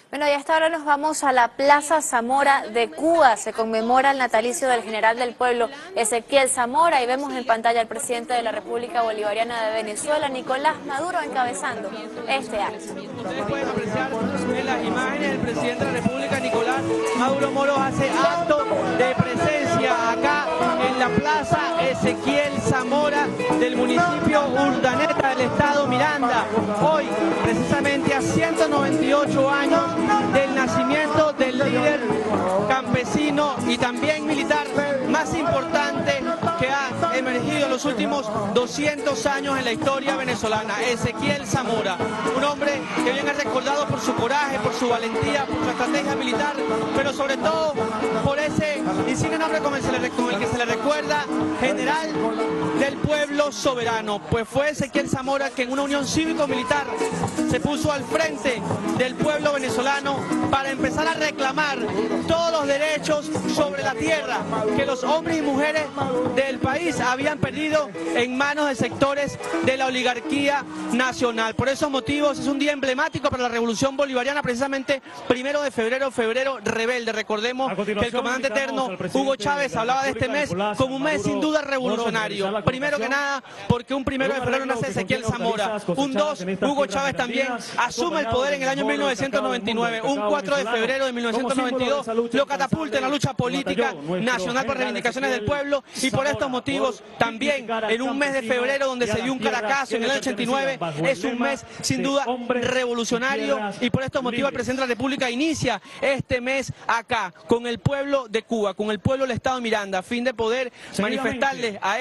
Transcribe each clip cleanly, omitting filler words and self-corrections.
Bueno, y hasta ahora nos vamos a la Plaza Zamora de Cuba. Se conmemora el natalicio del general del pueblo, Ezequiel Zamora, y vemos en pantalla al presidente de la República Bolivariana de Venezuela, Nicolás Maduro, encabezando este acto. Ustedes pueden apreciar en las imágenes el presidente de la República, Nicolás Maduro Moros, hace acto de presencia acá en la Plaza Ezequiel Zamora del municipio Urdaneta del estado Miranda. Hoy, precisamente a 198 años del nacimiento del líder campesino y también militar más importante que ha emergido en los últimos 200 años en la historia venezolana, Ezequiel Zamora. Un hombre que bien es recordado por su coraje, por su valentía, por su estrategia militar, pero sobre todo por ese insigne nombre con el que se le recuerda, general del pueblo soberano. Pues fue Ezequiel Zamora que en una unión cívico-militar se puso al frente del pueblo venezolano para empezar a reclamar todos los derechos sobre la tierra que los hombres y mujeres del país habían perdido en manos de sectores de la oligarquía nacional. Por esos motivos es un día emblemático para la revolución bolivariana, precisamente 1 de febrero, febrero rebelde. Recordemos que el comandante eterno Hugo Chávez hablaba de este mes como un mes sin duda revolucionario. Primero que nada porque un 1 de febrero nace Ezequiel Zamora, un 2, Hugo Chávez también asume el poder en el año 1999, un 4 de febrero de 1992 lo catapulta en la lucha política nacional por reivindicaciones del pueblo, y por estos motivos también en un mes de febrero donde se dio un Caracazo en el año 89 es un mes sin duda revolucionario, y por estos motivos el presidente de la República inicia este mes acá con el pueblo de Cuba, con el pueblo del estado de Miranda, a fin de poder manifestarles a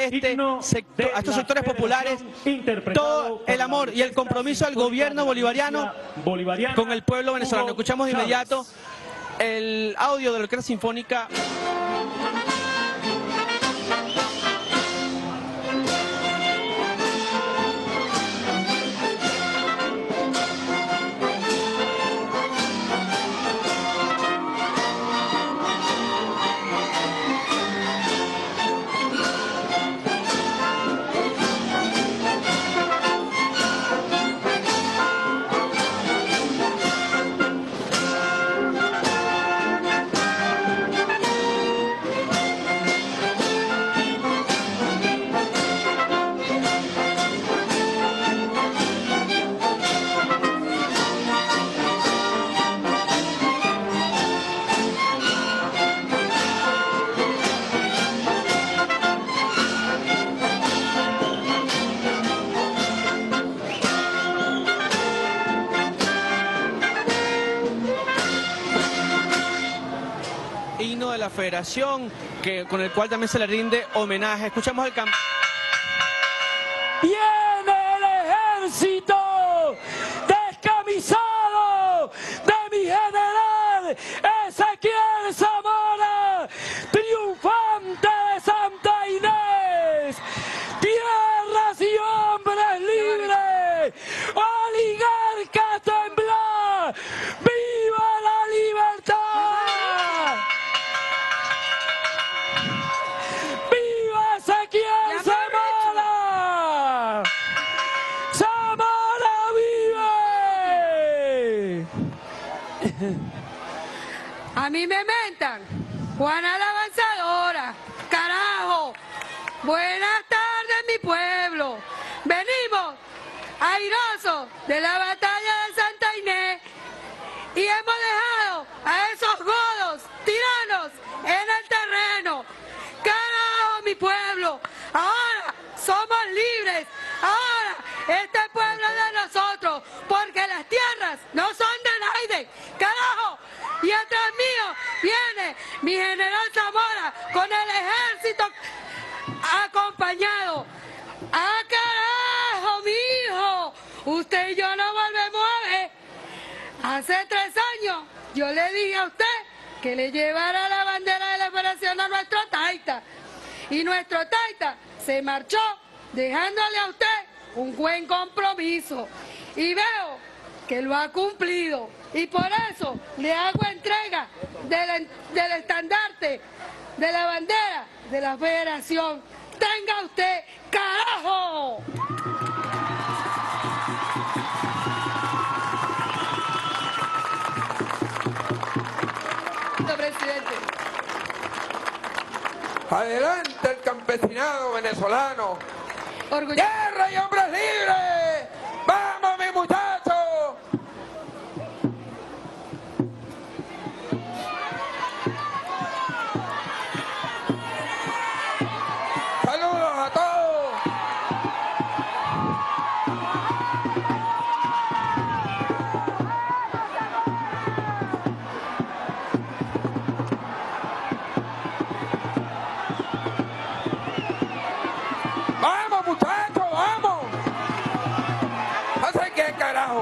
estos sectores populares todo el amor y el compromiso del gobierno bolivariano con el pueblo venezolano. Escuchamos de inmediato el audio de la Orquesta Sinfónica. Himno de la Federación, con el cual también se le rinde homenaje. Escuchamos el campo. ¡Viene el ejército descamisado de mi general Ezequiel Zamora, triunfante de Santa Inés! ¡Tierras y hombres libres! ¡Oligarcas temblar! ¡Viva la libertad! ¡Viva Ezequiel Zamora! ¡Zamora vive! A mí me mentan Juana la Avanzadora, carajo. Buenas tardes, mi pueblo. Venimos airosos de la batalla de Santa Inés y hemos dejado a esos godos tiranos en el terreno. Carajo, mi pueblo. Ahora somos libres. Ahora este pueblo es de nosotros, porque las tierras no son de nadie. Carajo. Y atrás mío viene mi general Zamora con el ejército acompañado. ¡Ah, carajo, mijo! Usted y yo no volvemos a ver. Hace 3 años yo le dije a usted que le llevara la bandera de la Federación a nuestro taita. Y nuestro taita se marchó dejándole a usted un buen compromiso. Y veo que lo ha cumplido. Y por eso le hago entrega del estandarte, de la bandera de la Federación. ¡Tenga usted, carajo! presidente. Adelante el campesinado venezolano. Orgullo. ¡Tierra y hombres libres! ¡Vamos, mis muchachos! ¡Saludos a todos! ¡Vamos, muchachos, vamos! ¿Hace qué carajo?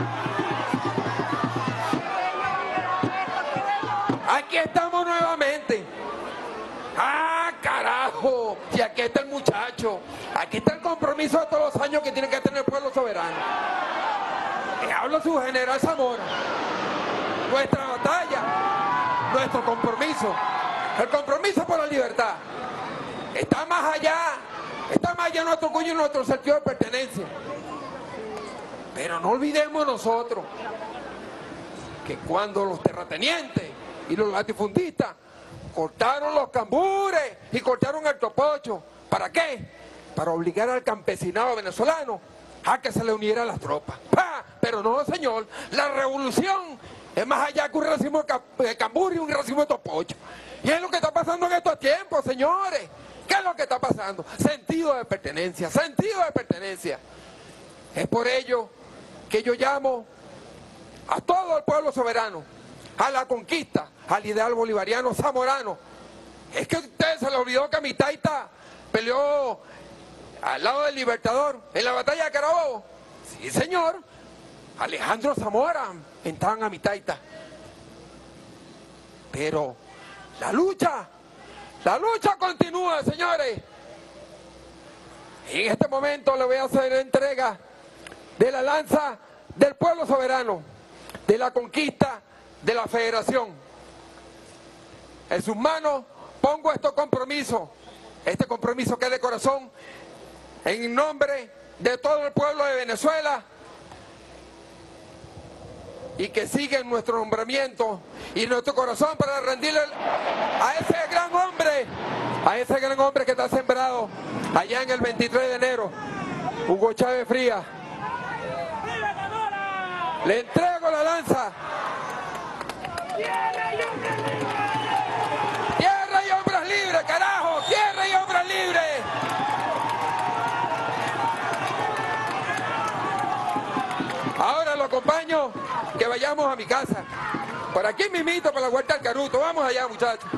Aquí estamos nuevamente. ¡Ah, carajo! Si aquí está el muchacho. Aquí está el compromiso de todos los años que tiene que tener el pueblo soberano. Le habla su general Zamora. Nuestra batalla, nuestro compromiso. El compromiso por la libertad. Está más allá de nuestro orgullo y nuestro sentido de pertenencia. Pero no olvidemos nosotros que cuando los terratenientes y los latifundistas cortaron los cambures y cortaron el topocho, ¿para qué? Para obligar al campesinado venezolano a que se le uniera a las tropas. ¡Pah! Pero no, señor, la revolución es más allá que un racimo de cambur y un racimo de topocho. Y es lo que está pasando en estos tiempos, señores. ¿Qué es lo que está pasando? Sentido de pertenencia, sentido de pertenencia. Es por ello que yo llamo a todo el pueblo soberano, a la conquista, al ideal bolivariano zamorano. Es que a ustedes se les olvidó que Amitaita peleó al lado del Libertador en la batalla de Carabobo. Sí, señor. Alejandro Zamora entraba en Amitaita. Pero la lucha continúa, señores. En este momento le voy a hacer entrega de la lanza del pueblo soberano, de la conquista de la federación. En sus manos pongo este compromiso que es de corazón, en nombre de todo el pueblo de Venezuela, y que sigue en nuestro nombramiento y nuestro corazón para rendirle a ese gran hombre que está sembrado allá en el 23 de enero, Hugo Chávez Frías. Le entrego la lanza. Tierra y hombres libres, carajo, tierra y hombres libres. Ahora lo acompaño, que vayamos a mi casa. Por aquí mismito, por la Huerta del Caruto. Vamos allá, muchachos.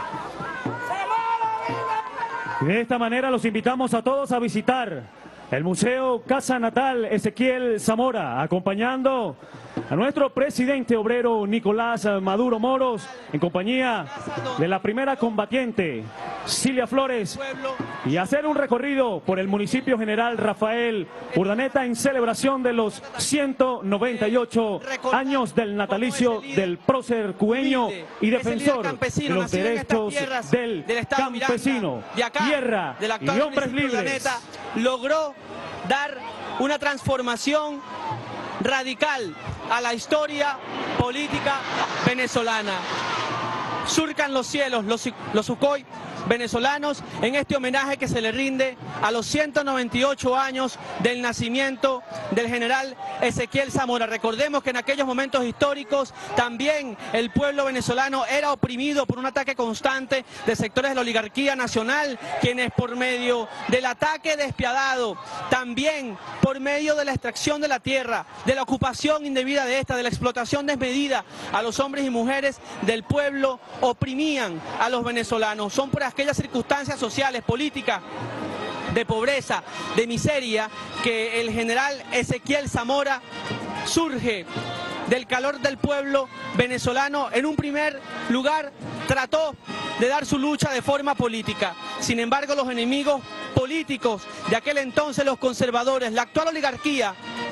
De esta manera los invitamos a todos a visitar el Museo Casa Natal Ezequiel Zamora, acompañando a nuestro presidente obrero Nicolás Maduro Moros, en compañía de la primera combatiente Cilia Flores, y hacer un recorrido por el municipio General Rafael Urdaneta en celebración de los 198 años del natalicio del prócer cueño y defensor de los derechos del campesino, tierra y hombres libres. Logró dar una transformación radical a la historia política venezolana. Surcan los cielos los Sukhoi venezolanos en este homenaje que se le rinde a los 198 años del nacimiento del general Ezequiel Zamora. Recordemos que en aquellos momentos históricos también el pueblo venezolano era oprimido por un ataque constante de sectores de la oligarquía nacional, quienes por medio del ataque despiadado, también por medio de la extracción de la tierra, de la ocupación indebida de esta, de la explotación desmedida a los hombres y mujeres del pueblo, oprimían a los venezolanos. Son por aquellas circunstancias sociales, políticas, de pobreza, de miseria, que el general Ezequiel Zamora surge del calor del pueblo venezolano. En un primer lugar trató de dar su lucha de forma política. Sin embargo, los enemigos políticos de aquel entonces, los conservadores, la actual oligarquía,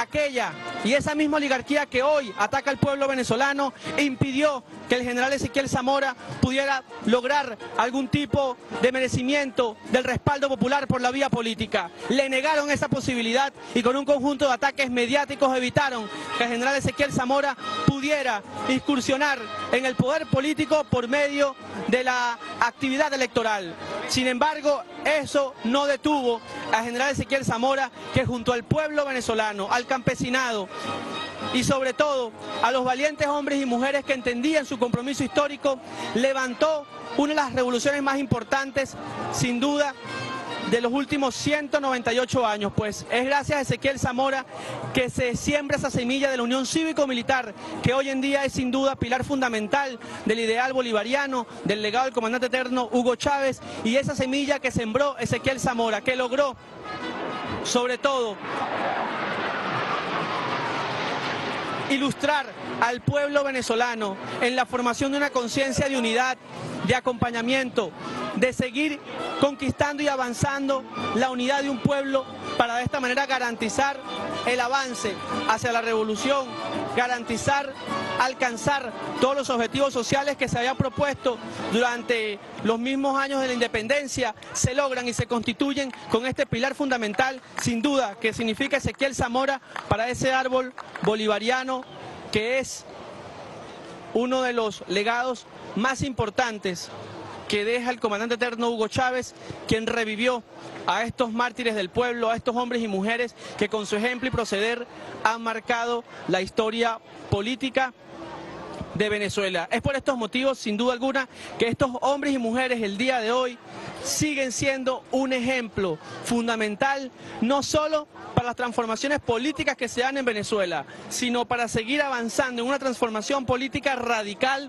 aquella y esa misma oligarquía que hoy ataca al pueblo venezolano impidió que el general Ezequiel Zamora pudiera lograr algún tipo de merecimiento del respaldo popular por la vía política. Le negaron esa posibilidad y con un conjunto de ataques mediáticos evitaron que el general Ezequiel Zamora pudiera incursionar en el poder político por medio de la actividad electoral. Sin embargo, eso no detuvo al general Ezequiel Zamora, que junto al pueblo venezolano, al campesinado y sobre todo a los valientes hombres y mujeres que entendían su compromiso histórico, levantó una de las revoluciones más importantes, sin duda, de los últimos 198 años, pues es gracias a Ezequiel Zamora que se siembra esa semilla de la unión cívico-militar, que hoy en día es sin duda pilar fundamental del ideal bolivariano, del legado del comandante eterno Hugo Chávez, y esa semilla que sembró Ezequiel Zamora, que logró, sobre todo, ilustrar al pueblo venezolano en la formación de una conciencia de unidad, de acompañamiento, de seguir conquistando y avanzando la unidad de un pueblo para de esta manera garantizar el avance hacia la revolución, garantizar, alcanzar todos los objetivos sociales que se había propuesto durante los mismos años de la independencia, se logran y se constituyen con este pilar fundamental, sin duda, que significa Ezequiel Zamora para ese árbol bolivariano que es uno de los legados más importantes que deja el comandante eterno Hugo Chávez, quien revivió a estos mártires del pueblo, a estos hombres y mujeres que con su ejemplo y proceder han marcado la historia política de Venezuela. Es por estos motivos, sin duda alguna, que estos hombres y mujeres el día de hoy siguen siendo un ejemplo fundamental, no solo para las transformaciones políticas que se dan en Venezuela, sino para seguir avanzando en una transformación política radical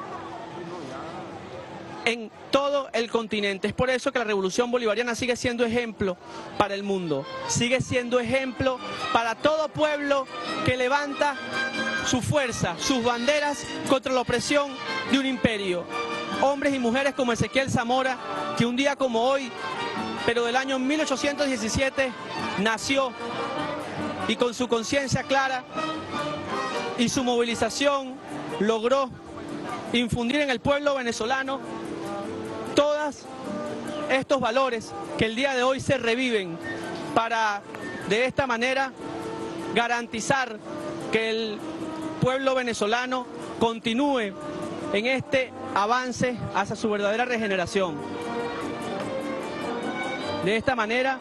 en todo el continente. Es por eso que la revolución bolivariana sigue siendo ejemplo para el mundo, sigue siendo ejemplo para todo pueblo que levanta su fuerza, sus banderas contra la opresión de un imperio. Hombres y mujeres como Ezequiel Zamora, que un día como hoy, pero del año 1817, nació y con su conciencia clara y su movilización logró infundir en el pueblo venezolano todos estos valores que el día de hoy se reviven para de esta manera garantizar que el pueblo venezolano continúe en este avance hacia su verdadera regeneración. De esta manera,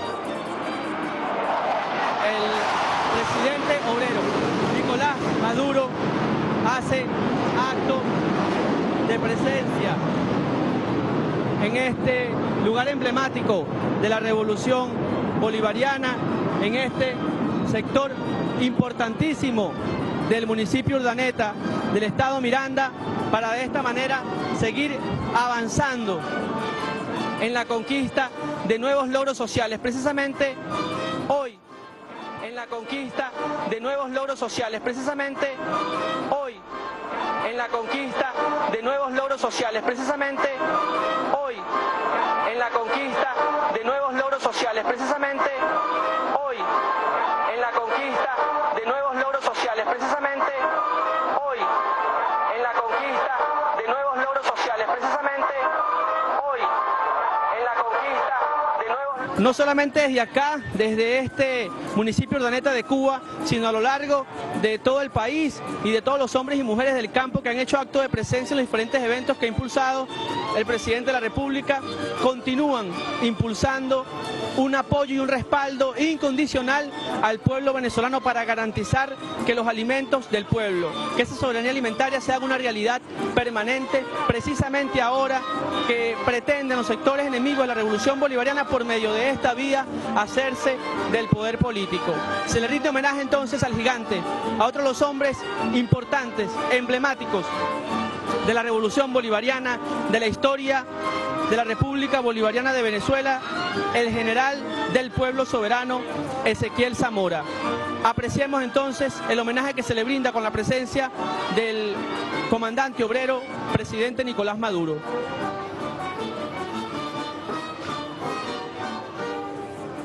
el presidente obrero Nicolás Maduro hace acto de presencia en este lugar emblemático de la revolución bolivariana, en este sector importantísimo del municipio Urdaneta, del estado Miranda, para de esta manera seguir avanzando en la conquista de nuevos logros sociales. Precisamente hoy, en la conquista de nuevos logros sociales, precisamente hoy, en la conquista de nuevos logros sociales, precisamente hoy, en la conquista de nuevos logros sociales, precisamente hoy, en la conquista de nuevos logros sociales, precisamente hoy, en la conquista de nuevos logros sociales, precisamente hoy, en la conquista de nuevos... No solamente desde acá, desde este municipio Urdaneta de Cuba, sino a lo largo de todo el país y de todos los hombres y mujeres del campo que han hecho acto de presencia en los diferentes eventos que ha impulsado el presidente de la República, continúan impulsando un apoyo y un respaldo incondicional al pueblo venezolano para garantizar que los alimentos del pueblo, que esa soberanía alimentaria sea una realidad permanente, precisamente ahora que pretenden los sectores enemigos de la revolución bolivariana por medio de esta vía hacerse del poder político. Se le rinde homenaje entonces al gigante, a otros de los hombres importantes, emblemáticos de la revolución bolivariana, de la historia de la República Bolivariana de Venezuela, el general del pueblo soberano, Ezequiel Zamora. Apreciemos entonces el homenaje que se le brinda con la presencia del comandante obrero, presidente Nicolás Maduro.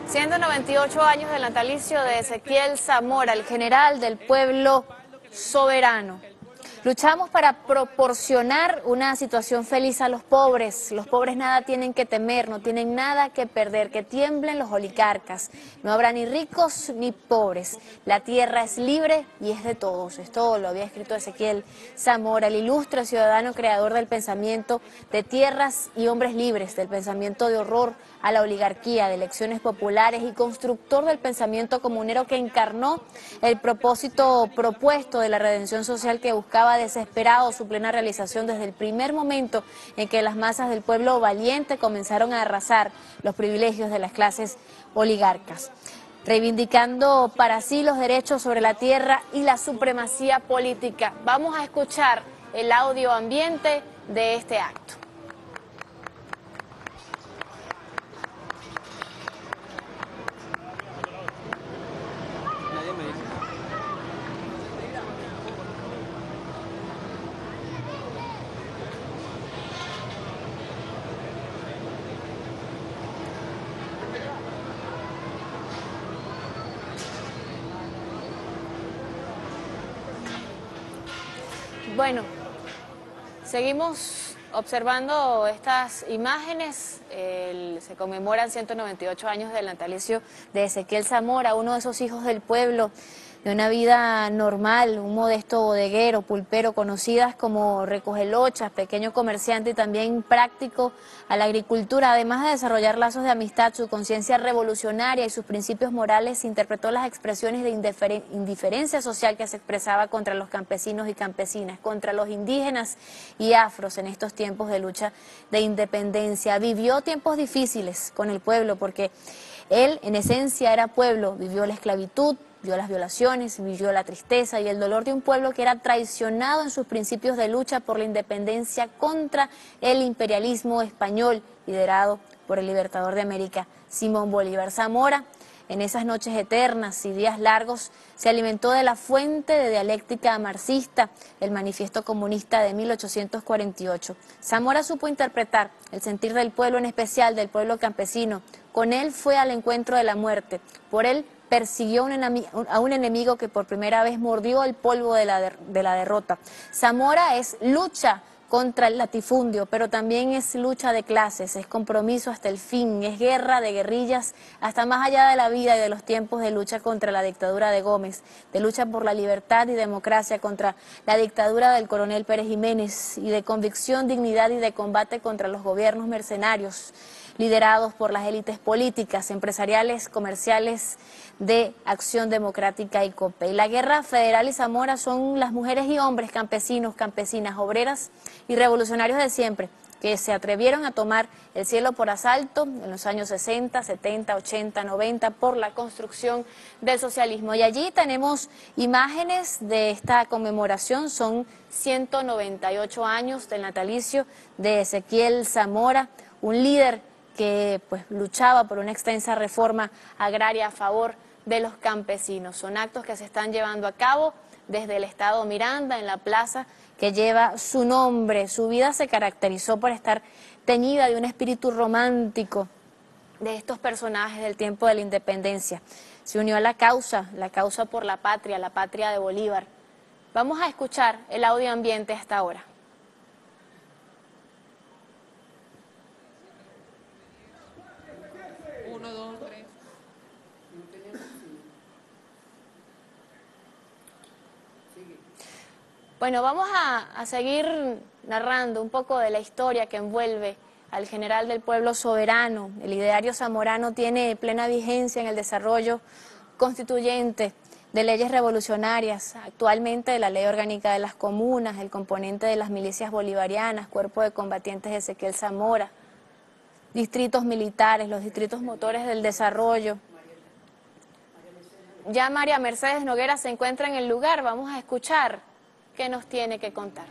198 años del natalicio de Ezequiel Zamora, el general del pueblo soberano. Luchamos para proporcionar una situación feliz a los pobres. Los pobres nada tienen que temer, no tienen nada que perder, que tiemblen los oligarcas. No habrá ni ricos ni pobres. La tierra es libre y es de todos. Esto lo había escrito Ezequiel Zamora, el ilustre ciudadano creador del pensamiento de tierras y hombres libres, del pensamiento de horror a la oligarquía, de elecciones populares y constructor del pensamiento comunero que encarnó el propósito propuesto de la redención social que buscaba desesperado su plena realización desde el primer momento en que las masas del pueblo valiente comenzaron a arrasar los privilegios de las clases oligarcas, reivindicando para sí los derechos sobre la tierra y la supremacía política. Vamos a escuchar el audio ambiente de este acto. Bueno, seguimos observando estas imágenes. Se conmemoran 198 años del natalicio de Ezequiel Zamora, uno de esos hijos del pueblo, de una vida normal, un modesto bodeguero, pulpero, conocidas como recogelochas, pequeño comerciante y también práctico a la agricultura. Además de desarrollar lazos de amistad, su conciencia revolucionaria y sus principios morales, interpretó las expresiones de indiferencia social que se expresaba contra los campesinos y campesinas, contra los indígenas y afros en estos tiempos de lucha de independencia. Vivió tiempos difíciles con el pueblo porque él en esencia era pueblo, vivió la esclavitud, vio las violaciones, vivió la tristeza y el dolor de un pueblo que era traicionado en sus principios de lucha por la independencia contra el imperialismo español, liderado por el libertador de América, Simón Bolívar. Zamora, en esas noches eternas y días largos, se alimentó de la fuente de dialéctica marxista, el Manifiesto Comunista de 1848. Zamora supo interpretar el sentir del pueblo, en especial del pueblo campesino. Con él fue al encuentro de la muerte. Por él persiguió a un enemigo que por primera vez mordió el polvo de la derrota. Zamora es lucha contra el latifundio, pero también es lucha de clases, es compromiso hasta el fin, es guerra de guerrillas hasta más allá de la vida y de los tiempos de lucha contra la dictadura de Gómez, de lucha por la libertad y democracia contra la dictadura del coronel Pérez Jiménez y de convicción, dignidad y de combate contra los gobiernos mercenarios liderados por las élites políticas, empresariales, comerciales, de Acción Democrática y COPE. Y la guerra federal y Zamora son las mujeres y hombres campesinos, campesinas, obreras y revolucionarios de siempre, que se atrevieron a tomar el cielo por asalto en los años 60, 70, 80, 90 por la construcción del socialismo. Y allí tenemos imágenes de esta conmemoración, son 198 años del natalicio de Ezequiel Zamora, un líder que pues luchaba por una extensa reforma agraria a favor de los campesinos. Son actos que se están llevando a cabo desde el estado Miranda, en la plaza que lleva su nombre. Su vida se caracterizó por estar teñida de un espíritu romántico de estos personajes del tiempo de la independencia. Se unió a la causa por la patria de Bolívar. Vamos a escuchar el audio ambiente hasta ahora. Bueno, vamos a seguir narrando un poco de la historia que envuelve al general del pueblo soberano. El ideario zamorano tiene plena vigencia en el desarrollo constituyente de leyes revolucionarias, actualmente de la Ley Orgánica de las Comunas, el componente de las milicias bolivarianas, Cuerpo de Combatientes de Ezequiel Zamora, distritos militares, los distritos motores del desarrollo. Ya María Mercedes Noguera se encuentra en el lugar, vamos a escuchar qué nos tiene que contar.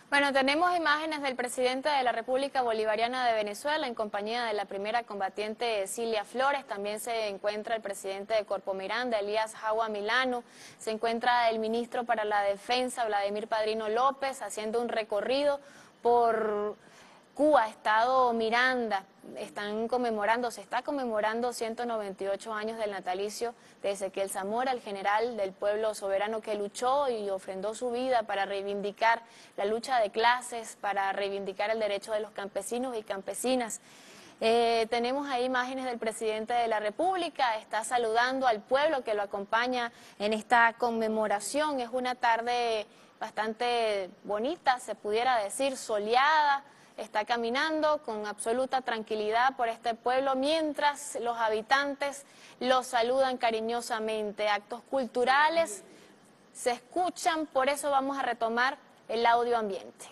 Bueno, tenemos imágenes del presidente de la República Bolivariana de Venezuela en compañía de la primera combatiente Cilia Flores. También se encuentra el presidente de Corpo Miranda, Elías Jagua Milano. Se encuentra el ministro para la Defensa, Vladimir Padrino López, haciendo un recorrido por Cuba, Estado Miranda. Se está conmemorando 198 años del natalicio de Ezequiel Zamora, el general del pueblo soberano que luchó y ofrendó su vida para reivindicar la lucha de clases, para reivindicar el derecho de los campesinos y campesinas. Tenemos ahí imágenes del presidente de la República, está saludando al pueblo que lo acompaña en esta conmemoración. Es una tarde bastante bonita, se pudiera decir, soleada. Está caminando con absoluta tranquilidad por este pueblo mientras los habitantes lo saludan cariñosamente. Actos culturales se escuchan, por eso vamos a retomar el audio ambiente.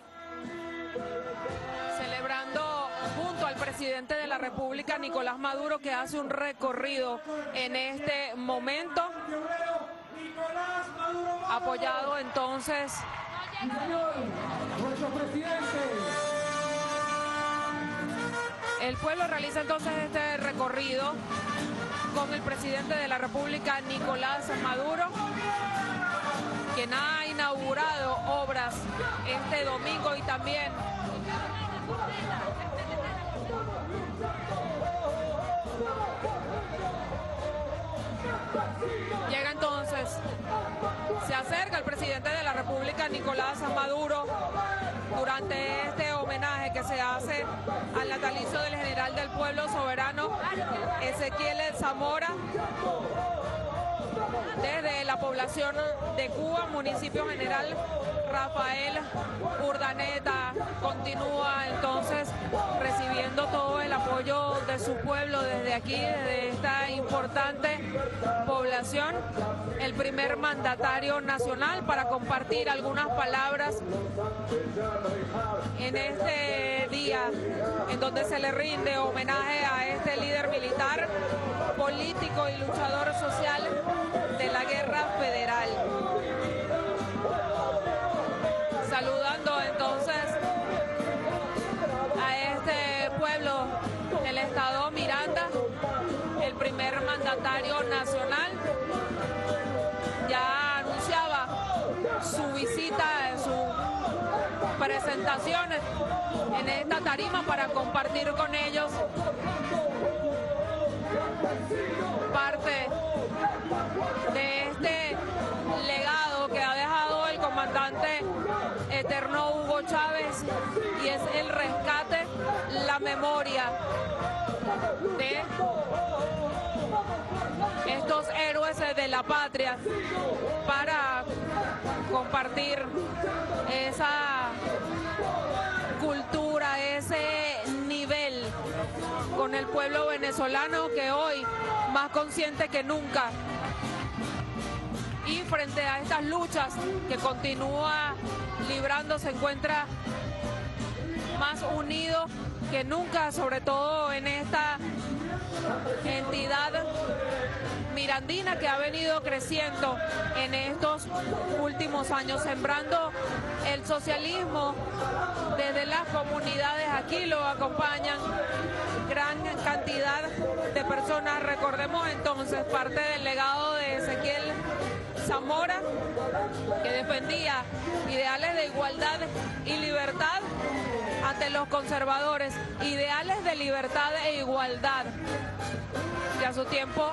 Celebrando junto al presidente de la República, Nicolás Maduro, que hace un recorrido en este momento, apoyado entonces el pueblo. Realiza entonces este recorrido con el presidente de la República, Nicolás Maduro, quien ha inaugurado obras este domingo y también llega entonces, se acerca el presidente de la República, Nicolás Maduro, durante este homenaje que se hace al natalicio del general del pueblo soberano, Ezequiel Zamora, desde la población de Cuba, municipio general Rafael Urdaneta. Continúa entonces recibiendo todo el apoyo de su pueblo desde aquí, desde esta importante población, el primer mandatario nacional, para compartir algunas palabras en este día en donde se le rinde homenaje a este líder militar, político y luchador social de la guerra federal. Saludando entonces a este pueblo del estado Miranda, el primer mandatario nacional ya anunciaba su visita, su presentación en esta tarima para compartir con ellos parte de este legado que ha dejado el comandante eterno Hugo Chávez, y es el rescate, la memoria de estos héroes de la patria, para compartir esa cultura, ese nivel con el pueblo venezolano, que hoy más consciente que nunca, y frente a estas luchas que continúa librando, se encuentra más unido que nunca, sobre todo en esta entidad mirandina que ha venido creciendo en estos últimos años, sembrando el socialismo desde las comunidades. Aquí lo acompañan gran cantidad de personas. Recordemos entonces parte del legado de Ezequiel Zamora, que defendía ideales de igualdad y libertad ante los conservadores, ideales de libertad e igualdad, que a su tiempo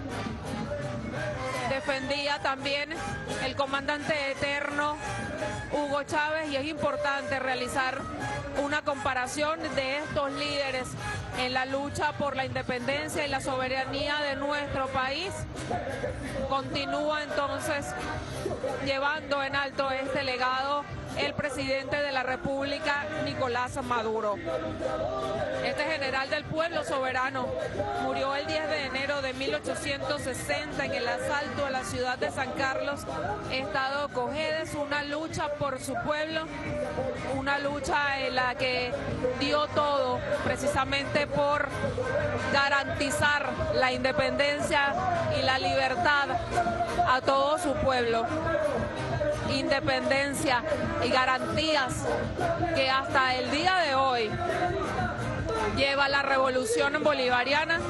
defendía también el comandante eterno Hugo Chávez. Y es importante realizar una comparación de estos líderes en la lucha por la independencia y la soberanía de nuestro país. Continúa entonces llevando en alto este legado el presidente de la República, Nicolás Maduro. Este general del pueblo soberano murió el 10 de enero de 1860 en el asalto a la ciudad de San Carlos, estado Cojedes. Una lucha por su pueblo, una lucha en la que dio todo precisamente por garantizar la independencia y la libertad a todo su pueblo. independencia y garantías que hasta el día de hoy lleva la revolución bolivariana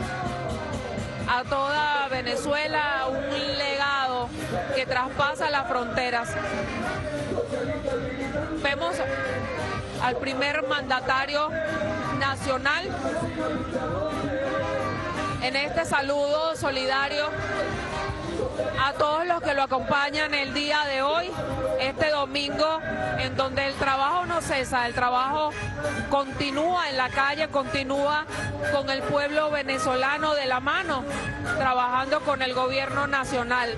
a toda Venezuela, un legado que traspasa las fronteras. Vemos al primer mandatario nacional en este saludo solidario a todos los que lo acompañan el día de hoy, este domingo, en donde el trabajo no cesa, el trabajo continúa en la calle, continúa con el pueblo venezolano de la mano, trabajando con el gobierno nacional.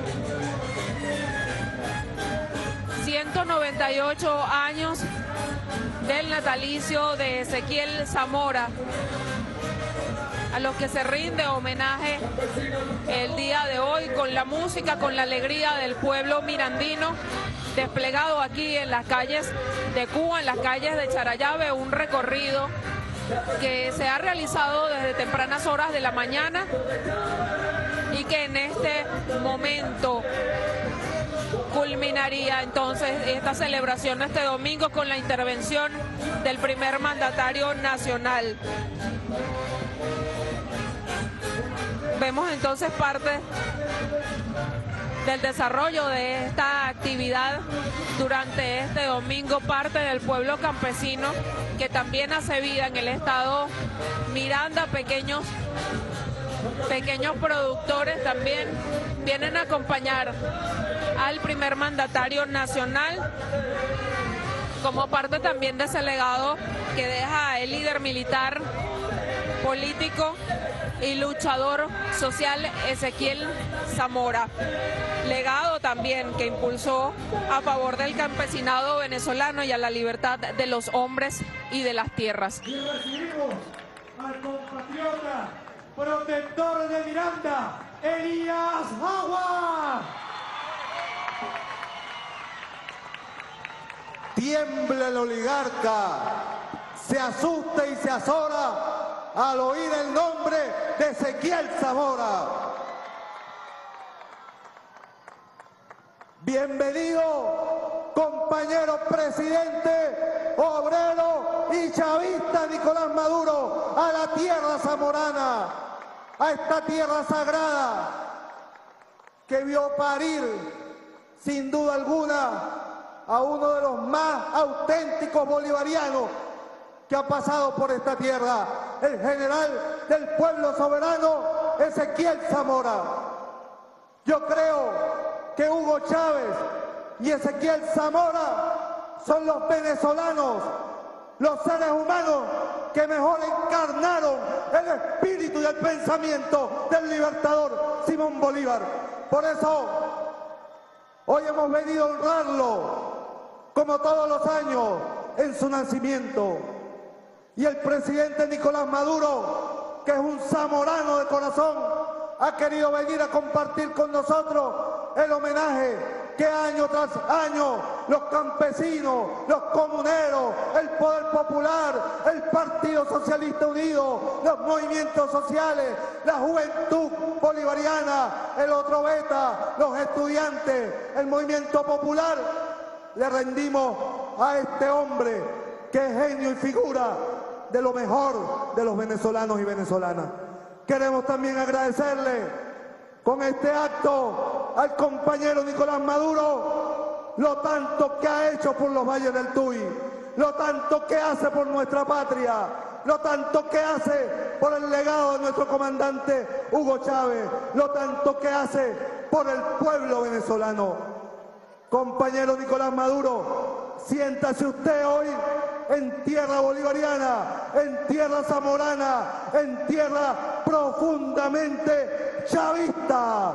198 años del natalicio de Ezequiel Zamora, a los que se rinde homenaje el día de hoy con la música, con la alegría del pueblo mirandino, desplegado aquí en las calles de Cuba, en las calles de Charallave, un recorrido que se ha realizado desde tempranas horas de la mañana y que en este momento culminaría entonces esta celebración este domingo con la intervención del primer mandatario nacional. Vemos entonces parte del desarrollo de esta actividad durante este domingo, parte del pueblo campesino que también hace vida en el estado Miranda, pequeños productores también vienen a acompañar al primer mandatario nacional como parte también de ese legado que deja el líder militar, político y luchador social Ezequiel Zamora. Legado también que impulsó a favor del campesinado venezolano y a la libertad de los hombres y de las tierras. Y recibimos al compatriota protector de Miranda, Elías Agua. Tiembla el oligarca, se asusta y se azora al oír el nombre de Ezequiel Zamora. Bienvenido, compañero presidente, obrero y chavista Nicolás Maduro, a la tierra zamorana, a esta tierra sagrada que vio parir, sin duda alguna, a uno de los más auténticos bolivarianos que ha pasado por esta tierra, el general del pueblo soberano, Ezequiel Zamora. Yo creo que Hugo Chávez y Ezequiel Zamora son los venezolanos, los seres humanos que mejor encarnaron el espíritu y el pensamiento del libertador Simón Bolívar. Por eso, hoy hemos venido a honrarlo, como todos los años, en su nacimiento. Y el presidente Nicolás Maduro, que es un zamorano de corazón, ha querido venir a compartir con nosotros el homenaje que año tras año los campesinos, los comuneros, el Poder Popular, el Partido Socialista Unido, los movimientos sociales, la juventud bolivariana, el otro beta, los estudiantes, el movimiento popular, le rendimos a este hombre que es genio y figura de lo mejor de los venezolanos y venezolanas. Queremos también agradecerle con este acto al compañero Nicolás Maduro lo tanto que ha hecho por los valles del Tuy, lo tanto que hace por nuestra patria, lo tanto que hace por el legado de nuestro comandante Hugo Chávez, lo tanto que hace por el pueblo venezolano. Compañero Nicolás Maduro, siéntase usted hoy en tierra bolivariana, en tierra zamorana, en tierra profundamente chavista.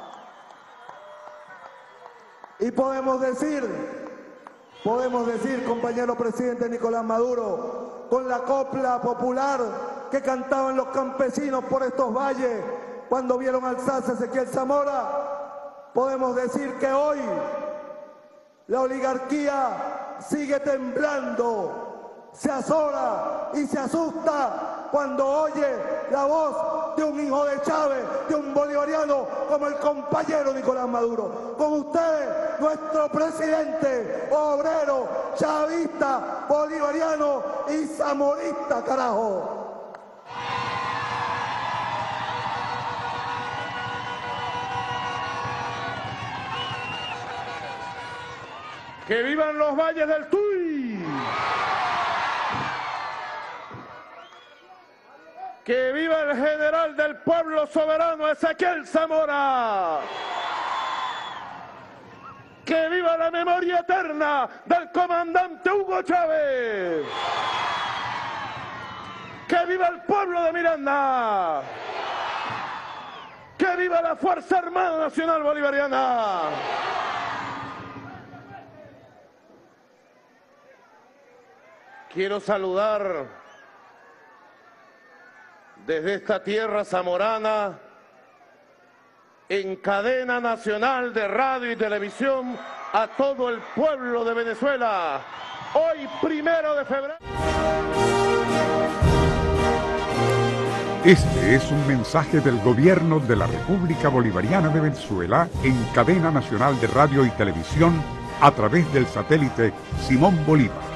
Y podemos decir, compañero presidente Nicolás Maduro, con la copla popular que cantaban los campesinos por estos valles cuando vieron alzarse a Ezequiel Zamora, podemos decir que hoy la oligarquía sigue temblando, se azora y se asusta cuando oye la voz de un hijo de Chávez, de un bolivariano como el compañero Nicolás Maduro. Con ustedes, nuestro presidente obrero, chavista, bolivariano y zamorista, carajo. ¡Que vivan los valles del Tuy! ¡Que viva el general del pueblo soberano Ezequiel Zamora! ¡Que viva la memoria eterna del comandante Hugo Chávez! ¡Que viva el pueblo de Miranda! ¡Que viva la Fuerza Armada Nacional Bolivariana! Quiero saludar desde esta tierra zamorana, en cadena nacional de radio y televisión, a todo el pueblo de Venezuela. Hoy, 1 de febrero. Este es un mensaje del Gobierno de la República Bolivariana de Venezuela en cadena nacional de radio y televisión a través del satélite Simón Bolívar.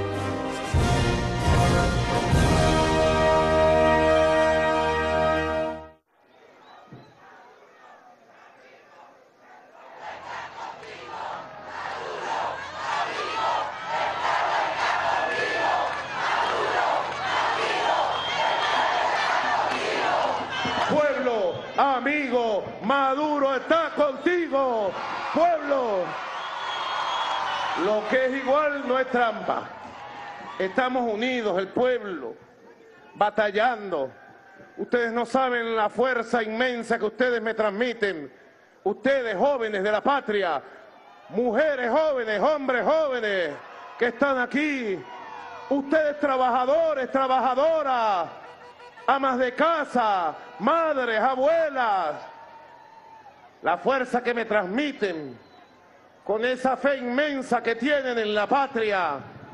Pueblo, amigo, Maduro está contigo. Pueblo, lo que es igual no es trampa. Estamos unidos, el pueblo, batallando. Ustedes no saben la fuerza inmensa que ustedes me transmiten. Ustedes, jóvenes de la patria, mujeres jóvenes, hombres jóvenes que están aquí. Ustedes trabajadores, trabajadoras, amas de casa, madres, abuelas, la fuerza que me transmiten con esa fe inmensa que tienen en la patria.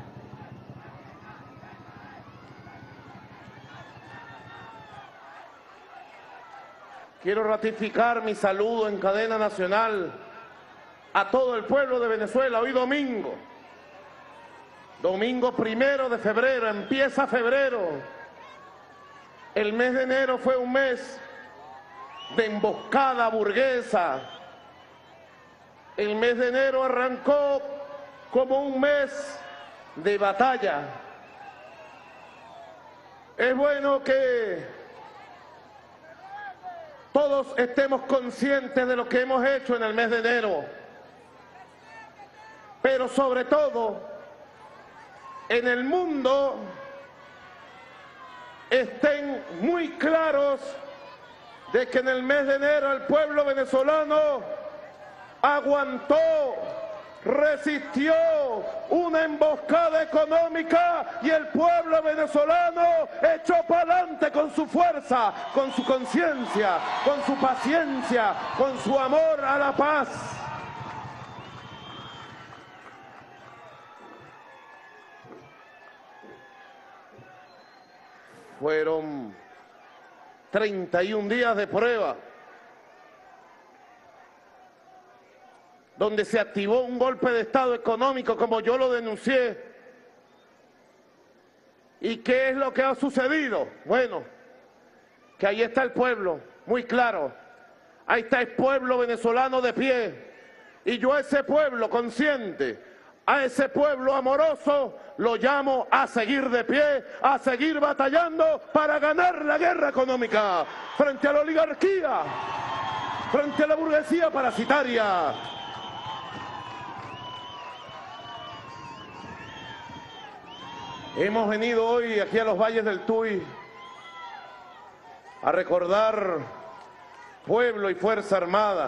Quiero ratificar mi saludo en cadena nacional a todo el pueblo de Venezuela. Hoy domingo 1 de febrero, empieza febrero. El mes de enero fue un mes de emboscada burguesa. El mes de enero arrancó como un mes de batalla. Es bueno que todos estemos conscientes de lo que hemos hecho en el mes de enero, pero sobre todo en el mundo estén muy claros de que en el mes de enero el pueblo venezolano aguantó, resistió una emboscada económica y el pueblo venezolano echó para adelante con su fuerza, con su conciencia, con su paciencia, con su amor a la paz. Fueron 31 días de prueba, donde se activó un golpe de Estado económico como yo lo denuncié. ¿Y qué es lo que ha sucedido? Bueno, que ahí está el pueblo, muy claro. Ahí está el pueblo venezolano de pie. Y yo a ese pueblo consciente, a ese pueblo amoroso, lo llamo a seguir de pie, a seguir batallando para ganar la guerra económica frente a la oligarquía, frente a la burguesía parasitaria. Hemos venido hoy aquí a los valles del Tuy a recordar pueblo y Fuerza Armada.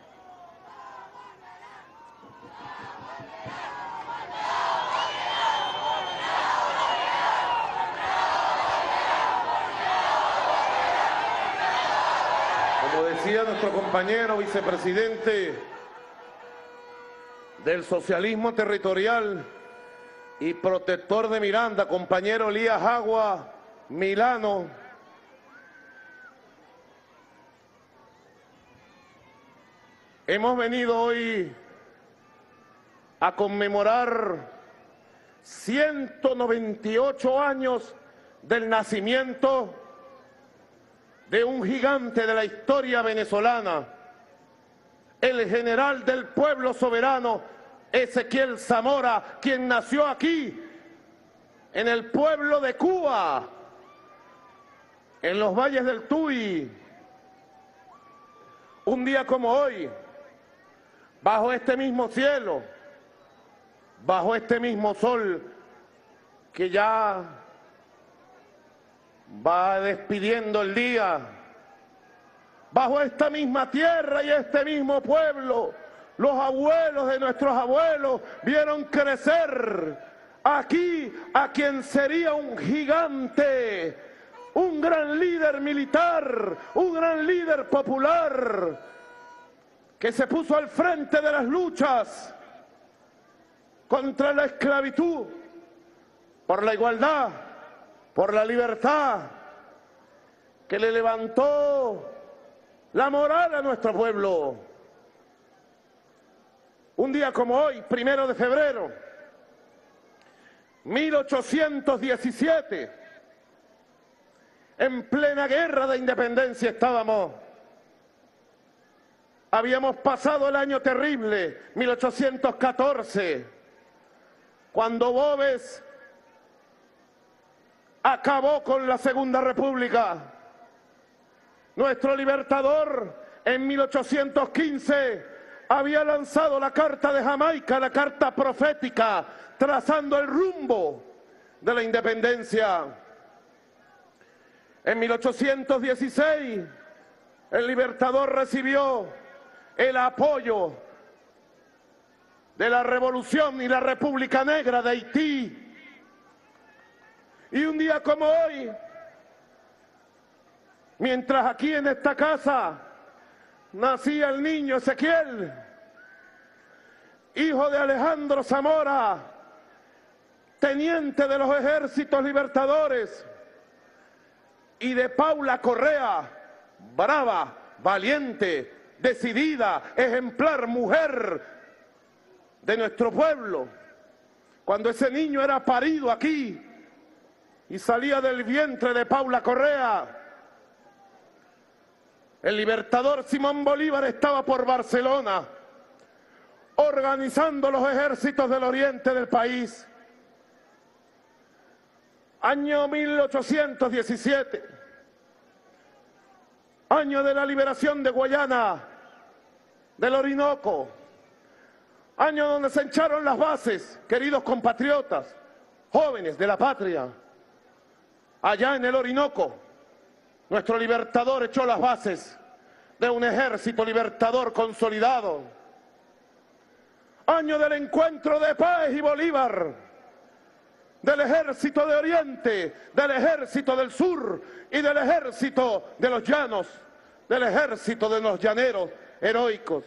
Como decía nuestro compañero vicepresidente del socialismo territorial y protector de Miranda, compañero Elías Agua Milano, Hemos venido hoy a conmemorar 198 años del nacimiento de un gigante de la historia venezolana, el general del pueblo soberano, Ezequiel Zamora, quien nació aquí, en el pueblo de Cuba, en los valles del Tuy. Un día como hoy, bajo este mismo cielo, bajo este mismo sol, que ya va despidiendo el día, bajo esta misma tierra y este mismo pueblo, los abuelos de nuestros abuelos vieron crecer aquí a quien sería un gigante, un gran líder militar, un gran líder popular, que se puso al frente de las luchas contra la esclavitud, por la igualdad, por la libertad, que le levantó la moral a nuestro pueblo. Un día como hoy, 1 de febrero, 1817, en plena guerra de independencia estábamos. Habíamos pasado el año terrible, 1814, cuando Boves acabó con la Segunda República. Nuestro libertador, en 1815, había lanzado la Carta de Jamaica, la carta profética, trazando el rumbo de la independencia. En 1816, el libertador recibió el apoyo de la Revolución y la República Negra de Haití. Y un día como hoy, mientras aquí en esta casa nacía el niño Ezequiel, hijo de Alejandro Zamora, teniente de los ejércitos libertadores, y de Paula Correa, brava, valiente, decidida, ejemplar mujer de nuestro pueblo. Cuando ese niño era parido aquí y salía del vientre de Paula Correa, el libertador Simón Bolívar estaba por Barcelona, organizando los ejércitos del oriente del país. Año 1817, año de la liberación de Guayana, del Orinoco, año donde se echaron las bases, queridos compatriotas, jóvenes de la patria. Allá en el Orinoco, nuestro libertador echó las bases de un ejército libertador consolidado. Año del encuentro de Páez y Bolívar, del ejército de Oriente, del ejército del Sur y del ejército de los llanos, del ejército de los llaneros heroicos.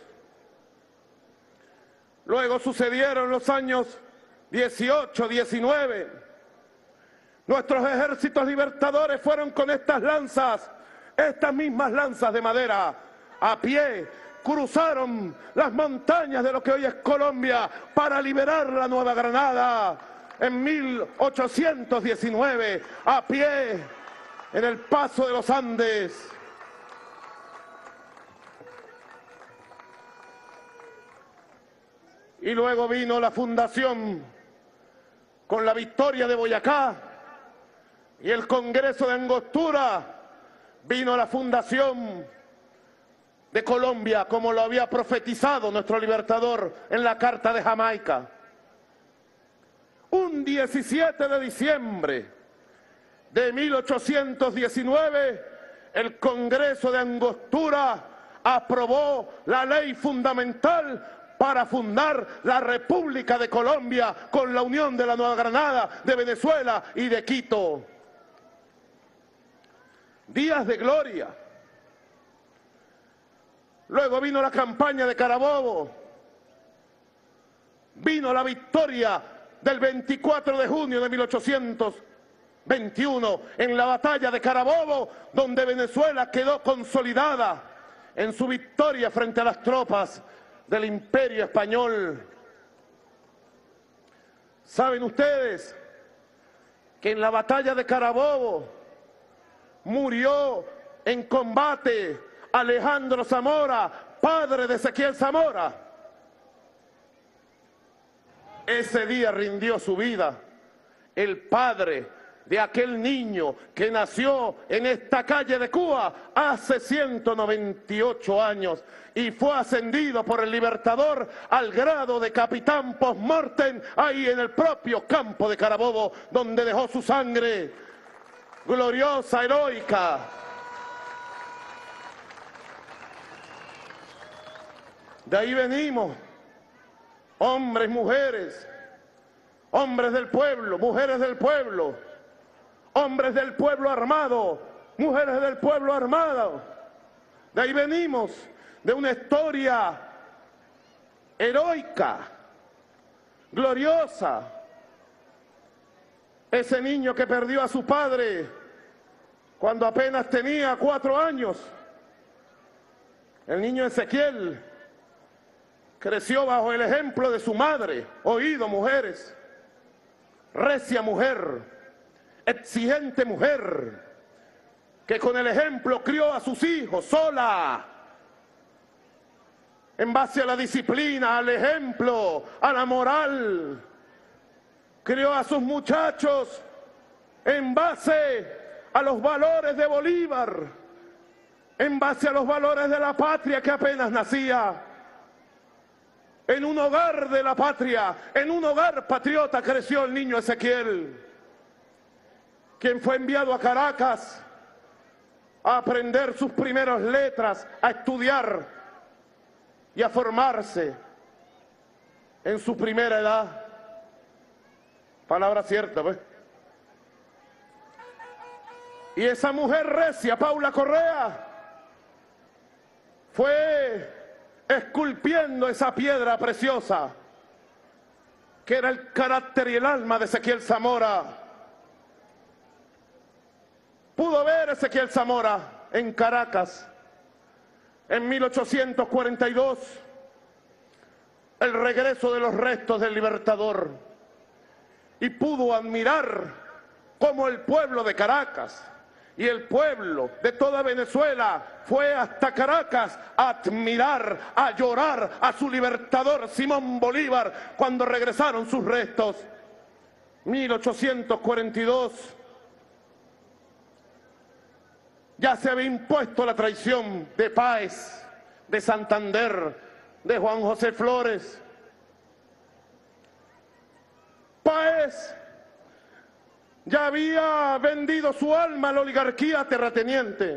Luego sucedieron los años 18, 19. Nuestros ejércitos libertadores fueron con estas lanzas, estas mismas lanzas de madera, a pie, cruzaron las montañas de lo que hoy es Colombia para liberar la Nueva Granada. En 1819, a pie, en el paso de los Andes. Y luego vino la fundación con la victoria de Boyacá y el Congreso de Angostura. Vino la fundación de Colombia, como lo había profetizado nuestro libertador en la Carta de Jamaica. Un 17 de diciembre de 1819, el Congreso de Angostura aprobó la ley fundamental para fundar la República de Colombia con la unión de la Nueva Granada, de Venezuela y de Quito. Días de gloria. Luego vino la campaña de Carabobo, vino la victoria del 24 de junio de 1821 en la batalla de Carabobo, donde Venezuela quedó consolidada en su victoria frente a las tropas del Imperio Español. ¿Saben ustedes que en la batalla de Carabobo murió en combate Alejandro Zamora, padre de Ezequiel Zamora? Ese día rindió su vida el padre de aquel niño que nació en esta calle de Cuba hace 198 años y fue ascendido por el Libertador al grado de capitán post-mortem ahí en el propio campo de Carabobo, donde dejó su sangre gloriosa, heroica. De ahí venimos, hombres, mujeres, hombres del pueblo, mujeres del pueblo, hombres del pueblo armado, mujeres del pueblo armado. De ahí venimos, de una historia heroica, gloriosa. Ese niño que perdió a su padre cuando apenas tenía 4 años, el niño Ezequiel, creció bajo el ejemplo de su madre. Oído, mujeres, recia mujer, exigente mujer, que con el ejemplo crió a sus hijos sola, en base a la disciplina, al ejemplo, a la moral. Crió a sus muchachos en base a los valores de Bolívar, en base a los valores de la patria que apenas nacía. En un hogar de la patria, en un hogar patriota creció el niño Ezequiel, quien fue enviado a Caracas a aprender sus primeras letras, a estudiar y a formarse en su primera edad. Palabra cierta, ¿ves? Y esa mujer recia, Paula Correa, fue esculpiendo esa piedra preciosa que era el carácter y el alma de Ezequiel Zamora. Pudo ver Ezequiel Zamora en Caracas en 1842 el regreso de los restos del Libertador y pudo admirar cómo el pueblo de Caracas y el pueblo de toda Venezuela fue hasta Caracas a admirar, a llorar a su libertador Simón Bolívar cuando regresaron sus restos. 1842. Ya se había impuesto la traición de Páez, de Santander, de Juan José Flores. Páez ya había vendido su alma a la oligarquía terrateniente.